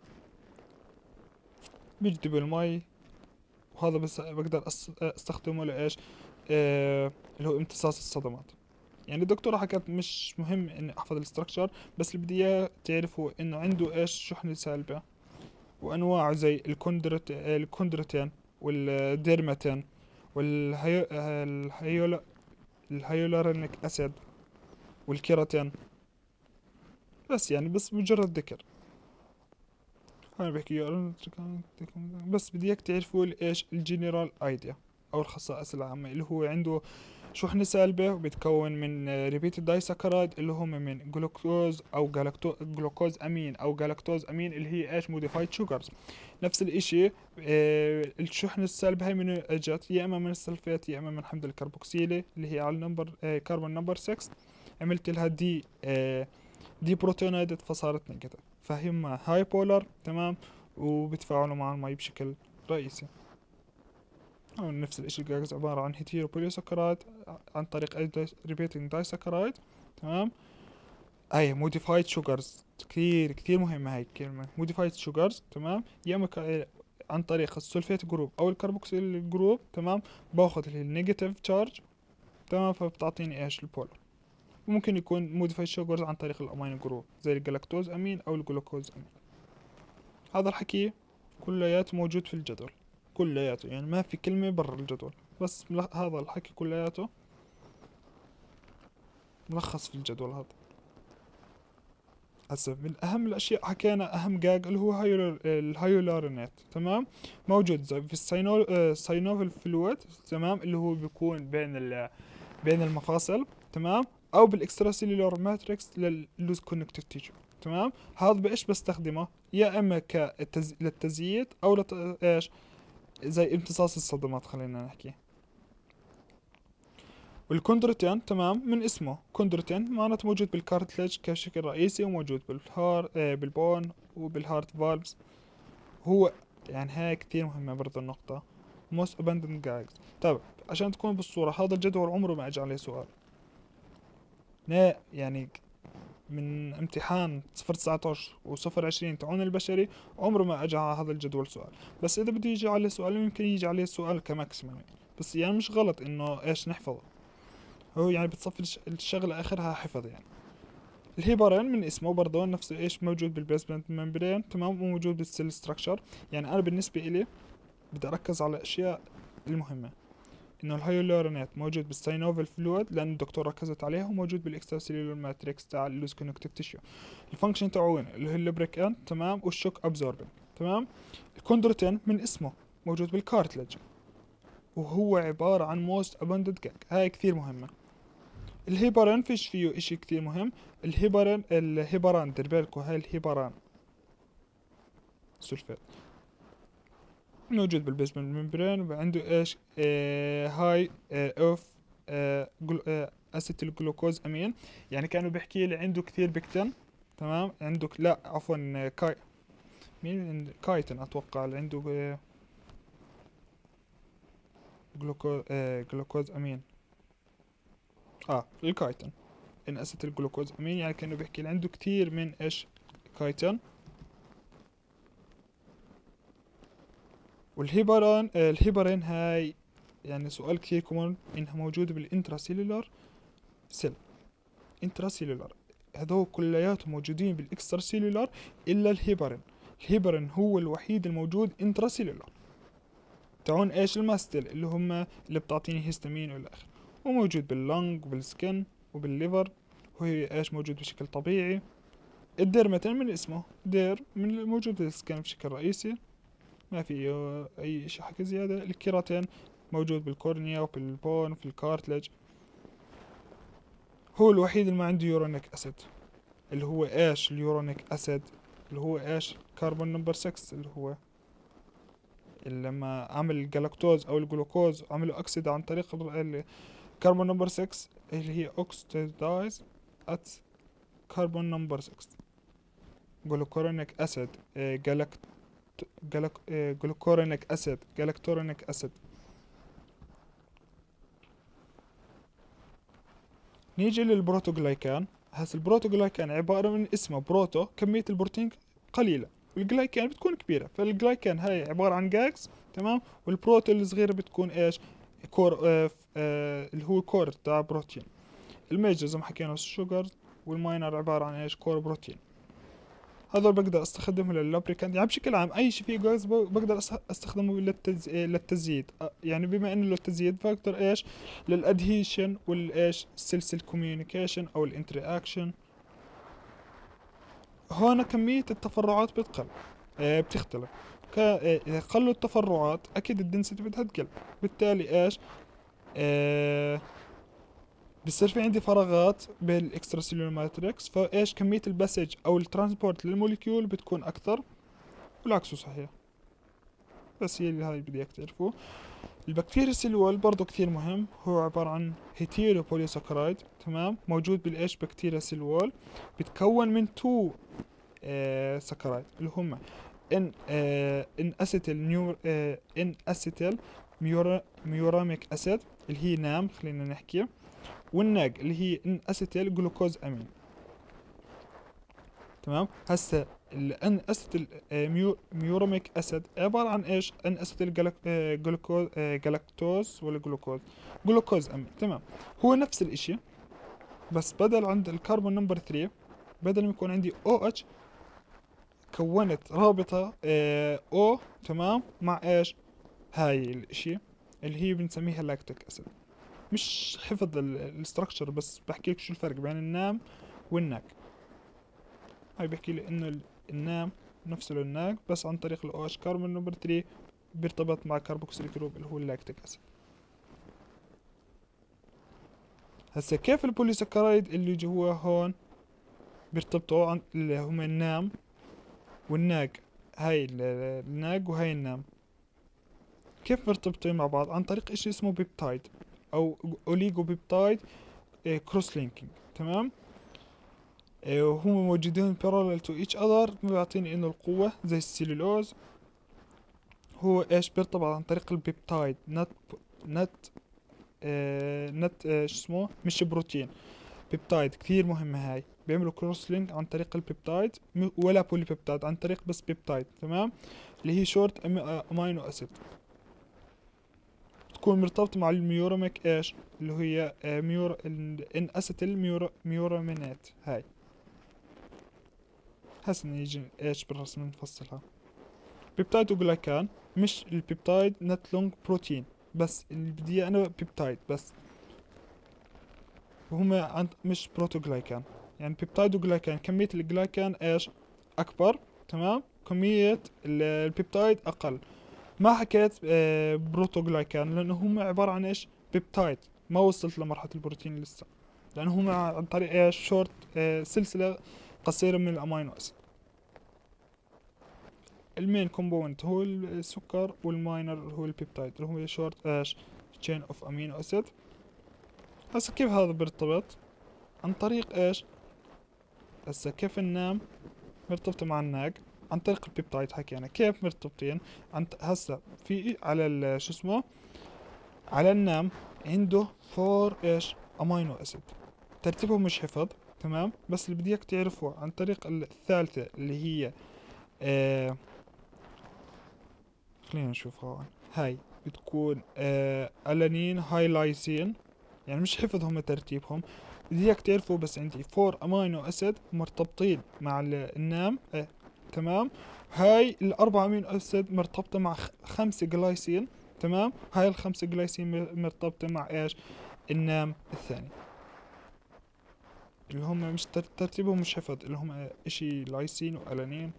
بيجذب المي. وهذا بس بقدر أس- استخدمه لإيش؟ آه اللي هو امتصاص الصدمات. يعني الدكتورة حكت مش مهم اني احفظ الاستراكشر، بس اللي بدي اياه تعرفوا انه عنده ايش؟ شحنة سالبة، وانواعه زي الكوندرت الكوندرتين والديرماتين والهيو الهيولا الهيولارينيك اسيد والكيراتين. بس يعني بس مجرد ذكر. هاي بحكي بس بدي اياك تعرفوا ايش؟ الجنرال ايديا او الخصائص العامة، اللي هو عنده شحنة سالبة وبيتكون من ريبيتد دايسكرايد اللي هم من جلوكوز او جلاكتو جلوكوز امين او جلاكتوز امين اللي هي ايش؟ موديفايد شوجرز. نفس الاشي آه الشحنة السالبة هاي من اجت يا اما من السلفيت يا اما من حمض الكربوكسيلي اللي هي على النمبر آه كربون نمبر ستة. عملت لها دي آه دي بروتونايدت فصارت نيجاتيف، فهم هاي بولر. تمام، وبتفاعلوا مع المي بشكل رئيسي. أو نفس الاشي الجاكس عبارة عن هيتيرو بوليساكرايد عن طريق ريبيتنج دايساكرايد. تمام. اي موديفايد شوجرز، كثير كثير مهمة هاي الكلمة موديفايد شوجرز. تمام. يا اما ك- عن طريق السولفيت جروب او الكربوكسيل جروب. تمام. باخذ اللي هي النيجاتيف تشارج. تمام. فبتعطيني ايش البولر. وممكن يكون موديفايد شوجرز عن طريق الامينو جروب زي الجلاكتوز امين او الجلوكوز امين. هذا الحكي كلياته موجود في الجدول، كلياته يعني ما في كلمة برا الجدول، بس ملخ- هذا الحكي كلياته ملخص في الجدول هذا. هسه من أهم الأشياء حكينا أهم جاج اللي هو هايولار الهايولارينات. تمام. موجود زي في السينو آه، ساينوفيل فلويد. تمام. اللي هو بيكون بين ال بين المفاصل. تمام. أو بالإكسترا سيلولار ماتريكس لللوز كونكتيف تيشو. تمام. هذا بإيش بستخدمه؟ يا إما كتز... للتزييت أو لت... إيش زي امتصاص الصدمات خلينا نحكي. والكوندروتين تمام من اسمه كوندروتين معناته موجود بالكارتلج كشكل رئيسي، وموجود بالهار آه بالبون وبالهارت فالفز. هو يعني هاي كثير مهمة برضه النقطة most abundant gags. طيب عشان تكون بالصورة هذا الجدول عمره ما اجى عليه سؤال. لا يعني من امتحان صفر تسعتاشر وصفر عشرين تعون البشري عمره ما اجى على هذا الجدول سؤال. بس اذا بده يجي عليه سؤال يمكن يجي عليه سؤال كماكسيمم يعني. بس يعني مش غلط انه ايش نحفظه. هو يعني بتصفي الش- الشغلة اخرها حفظ يعني. الهيبرين من اسمه برضه نفس ايش موجود بالبيزمنت ممبرين. تمام. وموجود بالسيل ستراكشر. يعني انا بالنسبة الي بدي اركز على الاشياء المهمة. انه الهيولورينات موجود بالساينوفيل فلويد لان الدكتور ركزت عليها، وموجود بالاكسترا سيلولر ماتريكس تاع اللوز كونكتيف تيشو. الفانكشن تاعون اللي هو الليبريكانت. تمام. والشوك ابزوربنت. تمام. الكوندروتين من اسمه موجود بالكارتلج، وهو عبارة عن موست ابundant جاك. هاي كثير مهمة. الهيبرين فيش فيه اشي كثير مهم. الهيبرين الهيبران دير بالكو هاي الهيبران سولفيت موجود بالبيزمنت ممبرين، وعنده ايش آه هاي آه اوف آه جلو آه اسيتيل جلوكوز امين. يعني كانوا بيحكي لي عنده كثير بكتن. تمام. عندك لا عفوا آه، كاي مين كايتن اتوقع اللي عنده آه جلوكوز آه جلوكوز امين. اه الكايتن ان اسيتيل جلوكوز امين. يعني كانوا بيحكي لي عنده كثير من ايش كايتن. والهيبرين آه الهيبرين هاي يعني سؤال كثير كومن انها موجودة بالانتراسيلولار سيل. انتراسيلولار هذول كلياتهم موجودين بالاكسترا سيلولار الا الهيبرين. الهيبرين هو الوحيد الموجود انتراسيلولار. تعون ايش الماستل اللي هم اللي بتعطيني هيستامين والى اخره. وموجود باللنج وبالسكن وبالليفر. وهي ايش موجود بشكل طبيعي. الديرمتين من اسمه دير من موجود بالسكن بشكل رئيسي، ما في اي اشي حكي زيادة. الكيراتين موجود بالكورنيا وبالبون وفي الكارتلج. هو الوحيد اللي ما عنده يورونيك اسيد اللي هو ايش اليورونيك اسيد اللي هو ايش كربون نمبر ستة اللي هو اللي لما عمل الجلاكتوز او الجلوكوز عملوا اكسيد عن طريق الكربون نمبر ستة اللي هي اوكسيدايز ات كربون نمبر ستة جلوكورونيك اسيد جلاكت جلاك جلوكورونيك اسيد جلاكتورونيك اسيد. نيجي للبروتوغلايكان. هسا البروتوغلايكان عبارة من اسمه بروتو كمية البروتين قليلة، والجلايكان بتكون كبيرة. فالجلايكان هاي عبارة عن جاكس. تمام. والبروتو الصغيرة بتكون ايش كور آه آه اللي هو كور تاع بروتين. الميجر زي ما حكينا الشوجر، والماينر عبارة عن ايش كور بروتين. هذول بقدر استخدمه لللوبريكانت. يعني بشكل عام اي شيء فيه جاز بقدر استخدمه للتز... للتزييت. يعني بما انه للتزييت بقدر ايش للادهيشن والايش السلسل كوميونيكيشن او الانتراكشن. هون كمية التفرعات بتقل اه بتختلف. ك... اه اذا قلوا التفرعات اكيد الدنسيتي بدها تقل. بالتالي ايش اه بصير في عندي فراغات بالاكسترا سيلولار ماتريكس. فايش كمية الباسج او الترانسبورت للموليكيول بتكون اكثر، والعكس صحيح. بس هي اللي هاي بدي اياك تعرفوه. البكتيريا سيلول برضو كثير مهم. هو عبارة عن هيتيرو بوليساكرايد. تمام. موجود بالايش بكتيريا سيلول. بتكون من تو آه سكرايد اللي هم ان آه ان اسيتيل نيور آه ان اسيتيل ميورا ميوراميك اسيد اللي هي نام خلينا نحكي، والناج اللي هي ان اسيتيل جلوكوز امين. تمام. هسه الان اسيتيل ميو ميوراميك اسيد عباره عن ايش؟ ان اسيتيل جلوكوز جلاكتوز ولا جلوكوز جلوكوز امين. تمام. هو نفس الاشي، بس بدل عند الكربون نمبر ثلاثة بدل ما يكون عندي او اتش كونت رابطة اه او تمام مع ايش؟ هاي الاشي اللي هي بنسميها لاكتيك اسيد. مش حفظ الاستراكشر، بس بحكي لك شو الفرق بين النام والناك. هاي بحكي لي انه النام نفسه للناك، بس عن طريق الاو اتش كربون نمبر ثلاثة بيرتبط مع كربوكسيل جروب اللي هو اللاكتيك اسيد. هسا كيف البوليساكرايد اللي جوا هون بيرتبطوا عن اللي هم النام والناج؟ هاي الناج وهاي النام كيف مرتبطين مع بعض؟ عن طريق اشي اسمه بيبتايد او اوليجو بيبتايد كروس لينكينج. تمام. وهم موجودين parallel to each other، بيعطيني انه القوة زي السيلولوز. هو ايش؟ بيرتبط عن طريق البيبتايد، نت نت اه نت اه شو اسمه، مش بروتين، بيبتايد. كثير مهمة هاي، بيعملوا كروس لينك عن طريق البيبتايد، ولا بولي بيبتايد، عن طريق بس بيبتايد. تمام. اللي هي شورت امينو اسيد، تكون مرتبطة مع الميوراميك ايش اللي هي اه ميور ان اسيتيل ميور ميورامينات. هاي هسه نيجي ايش بالرسم نفصلها. بيبتايد وجلايكان، مش البيبتايد نت لونج بروتين، بس اللي بدي انا بيبتايد بس، وهما عند مش بروتوجلايكان. يعني بيبتايد وجلايكان كمية الجلايكان ايش اكبر، تمام، كمية البيبتايد اقل. ما حكيت اه بروتوجلايكان لانه هم عبارة عن ايش؟ بيبتايد، ما وصلت لمرحلة البروتين لسه، لانه هم عن طريق ايش؟ شورت اه سلسلة قصيرة من الامينو اسيد. المين كومبوننت هو السكر، والماينر هو البيبتايد اللي هو شورت ايش؟ تشين اوف امينو اسيد. هسا كيف هذا بيرتبط؟ عن طريق ايش؟ هسا كيف النام مرتبطة مع الناج؟ عن طريق البيبتايد حكينا. كيف مرتبطين؟ عن هسا في على شو اسمه، على النام عنده فور ايش؟ امينو اسيد، ترتيبهم مش حفظ. تمام. بس اللي بدي اياك تعرفه عن طريق الثالثة اللي هي آه خلينا نشوف هون. هاي بتكون آه الانين هاي لايسين، يعني مش حفظ هم ترتيبهم، بدي اياك تعرفوا بس عندي فور امينو اسيد مرتبطين مع النام. اه تمام. هاي الاربع امينو اسيد مرتبطة مع خمسة جلايسين. تمام. هاي الخمسة جلايسين مرتبطة مع ايش؟ النام الثاني، اللي هم مش ترتيبهم مش حفظ، اللي هم اشي لايسين والانين.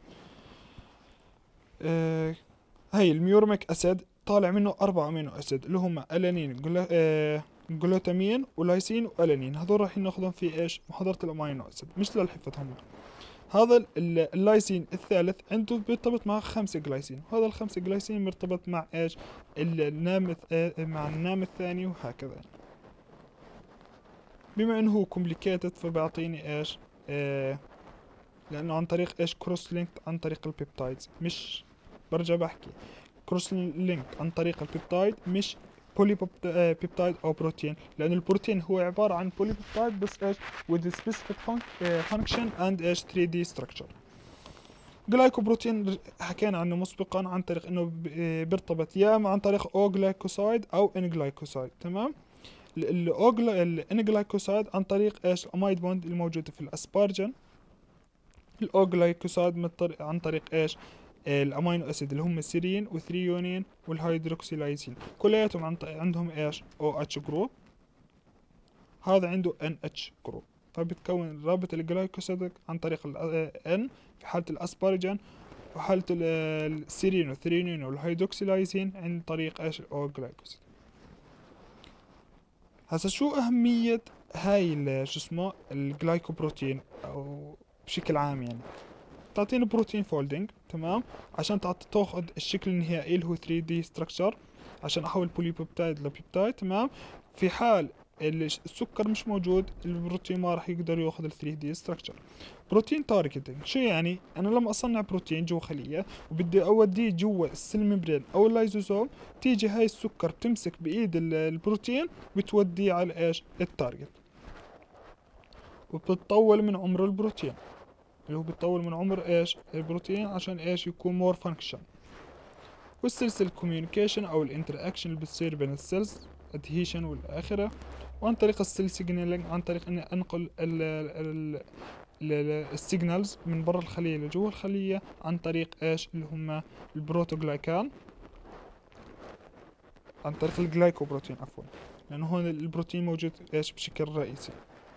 اه هاي الميورميك اسيد طالع منه اربع امينو اسيد اللي هم الانين جلو... اه جلوتامين ولايسين والانين. هذول راح ناخذهم في ايش؟ محاضرة الامينو اسيد، مش للحفظ هم. هذا اللايسين الثالث عنده بيرتبط مع خمسة جلايسين، وهذا الخمسة جلايسين مرتبط مع ايش؟ النام اه مع النام الثاني، وهكذا. بما انه هو كومبليكيتد فبيعطيني ايش؟ اه لانه عن طريق ايش؟ كروس لينك عن طريق البيبتايدز. مش برجع بحكي كروس لينك عن طريق البيبتايد، مش بولي بيبتايد او بروتين، لان البروتين هو عبارة عن بولي بيبتايد بس ايش؟ with specific function and ايش؟ ثري دي structure. جلايكوبروتين حكينا عنه مسبقا عن طريق انه بيرتبط يا اما عن طريق او جلايكوسايد او ان جلايكوسايد. تمام. الان جلايكوسايد عن طريق ايش؟ الامايد بوند الموجودة في الاسبارجين. الاو جلايكوسايد عن طريق ايش؟ الامينو اسيد اللي هم السيرين وثريونين والهيدروكسيلايزين، كلياتهم عن عندهم ايش؟ او اتش جروب. هذا عنده ان اتش جروب، فبتكون رابط الجلايكوسيد عن طريق الان في حالة الاسبارجين، وحالة السيرين والثريونين والهيدروكسيلايزين عن طريق ايش؟ الاو جلايكوسيد. هسا شو اهمية هاي شو اسمه الجلايكوبروتين او بشكل عام؟ يعني تعطيني بروتين فولدنج، تمام، عشان تاخذ الشكل النهائي اللي هو ثري دي structure، عشان احول بولي بيبتايد لبيبتايد. تمام. في حال السكر مش موجود، البروتين ما راح يقدر ياخذ ال ثري دي structure. بروتين تارجتنج شو يعني؟ انا لما اصنع بروتين جوا خلية وبدي اوديه جوا السيل ممبرين او اللايزوزوم، تيجي هاي السكر بتمسك بايد البروتين بتوديه على ايش؟ التارجت، وبتطول من عمر البروتين، اللي هو بتطول من عمر ايش؟ البروتين عشان ايش؟ يكون مور فانكشن. والسلسل كوميونيكيشن او الانتراكشن اللي بتصير بين السيلز، ادهيشن والاخره. وعن طريق السيل سيجنالينج، عن طريق اني انقل السيجنالز من برا الخليه لجوا الخليه عن طريق ايش؟ اللي هم البروتوغلايكان، عن طريق الجلايكوبروتين عفوا، لانه هون البروتين موجود ايش؟ بشكل رئيسي.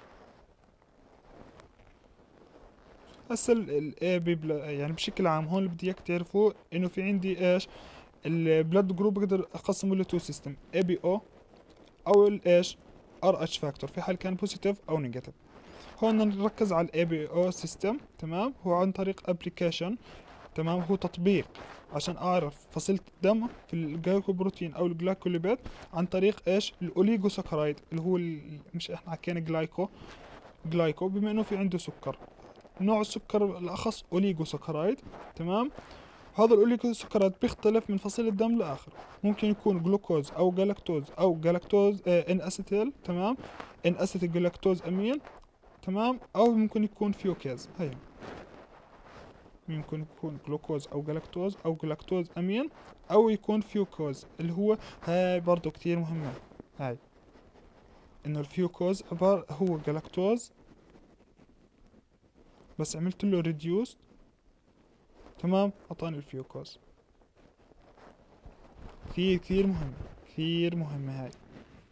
هسه الاي بي يعني بشكل عام هون اللي بدي اياك تعرفوا انه في عندي ايش؟ البلاد جروب بقدر اقسمه لتو سيستم، اي بي او او الايش؟ ار اتش فاكتور، في حال كان بوزيتيف او نيجاتيف. هون نركز على الاي بي او سيستم، تمام؟ هو عن طريق ابلكيشن، تمام؟ هو تطبيق عشان اعرف فصيلة الدم في الجلايكوبروتين او الجلايكوليبيد عن طريق ايش؟ الاوليغوساكرايد، اللي هو مش احنا حكينا جلايكو جلايكو بما انه في عنده سكر، نوع السكر الاخص اوليغوساكرايد، تمام؟ هذا الاوليغوساكرايد بيختلف من فصيل الدم لاخر، ممكن يكون جلوكوز او جلاكتوز او جلاكتوز آه ان اسيتيل، تمام؟ ان اسيتيل جلاكتوز امين، تمام؟ او ممكن يكون فيوكاز، هي ممكن يكون جلوكوز او جلاكتوز او جلاكتوز امين، او يكون فيوكوز، اللي هو هاي برضو كتير مهمة، هاي انه الفيوكوز عبارة هو جلاكتوز بس عملت له ريديوس، تمام؟ اعطاني الفيوكوز. كثير كثير مهم، كثير مهمة هاي.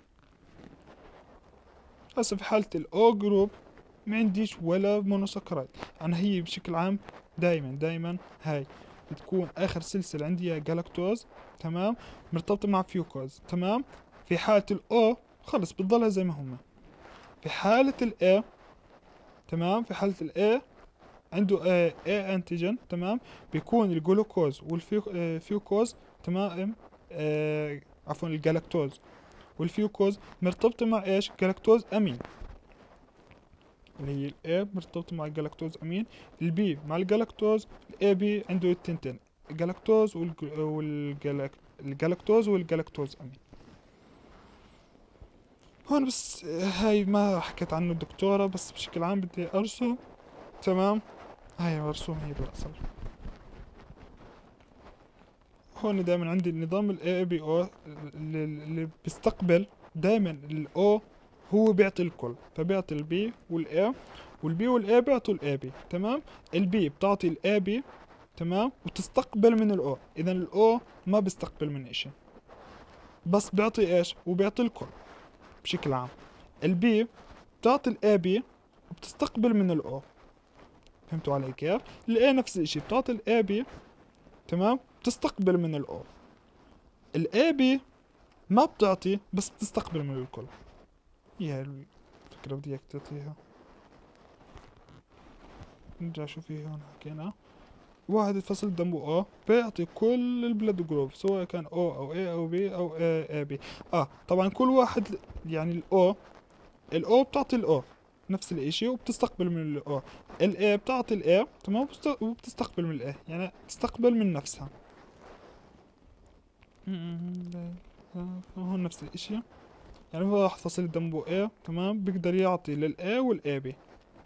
هسه في حالة الاو جروب ما عنديش ولا مونوسكرايد، انا هي بشكل عام دايما دايما هاي بتكون اخر سلسلة عندي جلاكتوز، تمام؟ مرتبطة مع فيوكوز، تمام؟ في حالة الاو خلص بتضلها زي ما هم. في حالة الاي، تمام؟ في حالة الاي عنده اي, اي انتيجن، تمام؟ بيكون الجلوكوز والفيوكوز، تمام؟ آه عفوا الجلاكتوز والفيوكوز مرتبطة مع ايش؟ جلاكتوز امين، اللي هي الاي مرتبطة مع الجلاكتوز امين، البي مع الجلاكتوز، الاي بي عنده التنتين الجلاكتوز والجلاكتوز والجلاكتوز امين. هون بس هاي ما حكيت عنه الدكتورة، بس بشكل عام بدي ارسم، تمام؟ هاي مرسوم هي بالاصل. هون دائما عندي النظام الاي بي او اللي, اللي بيستقبل دائما الاو هو بيعطي الكل، فبيعطي البي والاي، والبي والاي بيعطوا الاي بي، تمام؟ البي بتعطي الاي بي، تمام؟ وتستقبل من الاو، اذا الاو ما بيستقبل من اشي، بس بيعطي ايش؟ وبيعطي الكل بشكل عام. البي بتعطي الاي بي وبتستقبل من الاو، فهمتوا علي كيف؟ الاي نفس الاشي بتعطي الاي بي، تمام؟ بتستقبل من الاو. الاي بي ما بتعطي بس بتستقبل من الكل. هي هاي الفكرة بدي اياك تعطيها. نرجع شو في هون حكينا. واحد فصل دمه او بيعطي كل البلد جروب، سواء كان او او اي او بي او اي, اي بي. اه طبعا كل واحد يعني الاو الاو بتعطي الاو نفس الاشي وبتستقبل من الاو، الاي بتعطي الاي، تمام؟ وبتستقبل من الاي، يعني تستقبل من نفسها. هون نفس الاشي، يعني واحد فصيل الدم بو A، تمام؟ بيقدر يعطي للA والA B.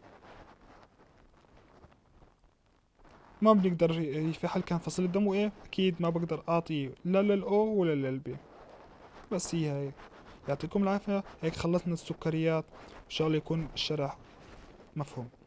ما بنقدر في حال كان فصيل الدم A اكيد ما بقدر اعطي لا للO ولا للB. بس هي هيك. يعطيكم العافية، هيك خلصنا السكريات، ان شاء الله يكون الشرح مفهوم.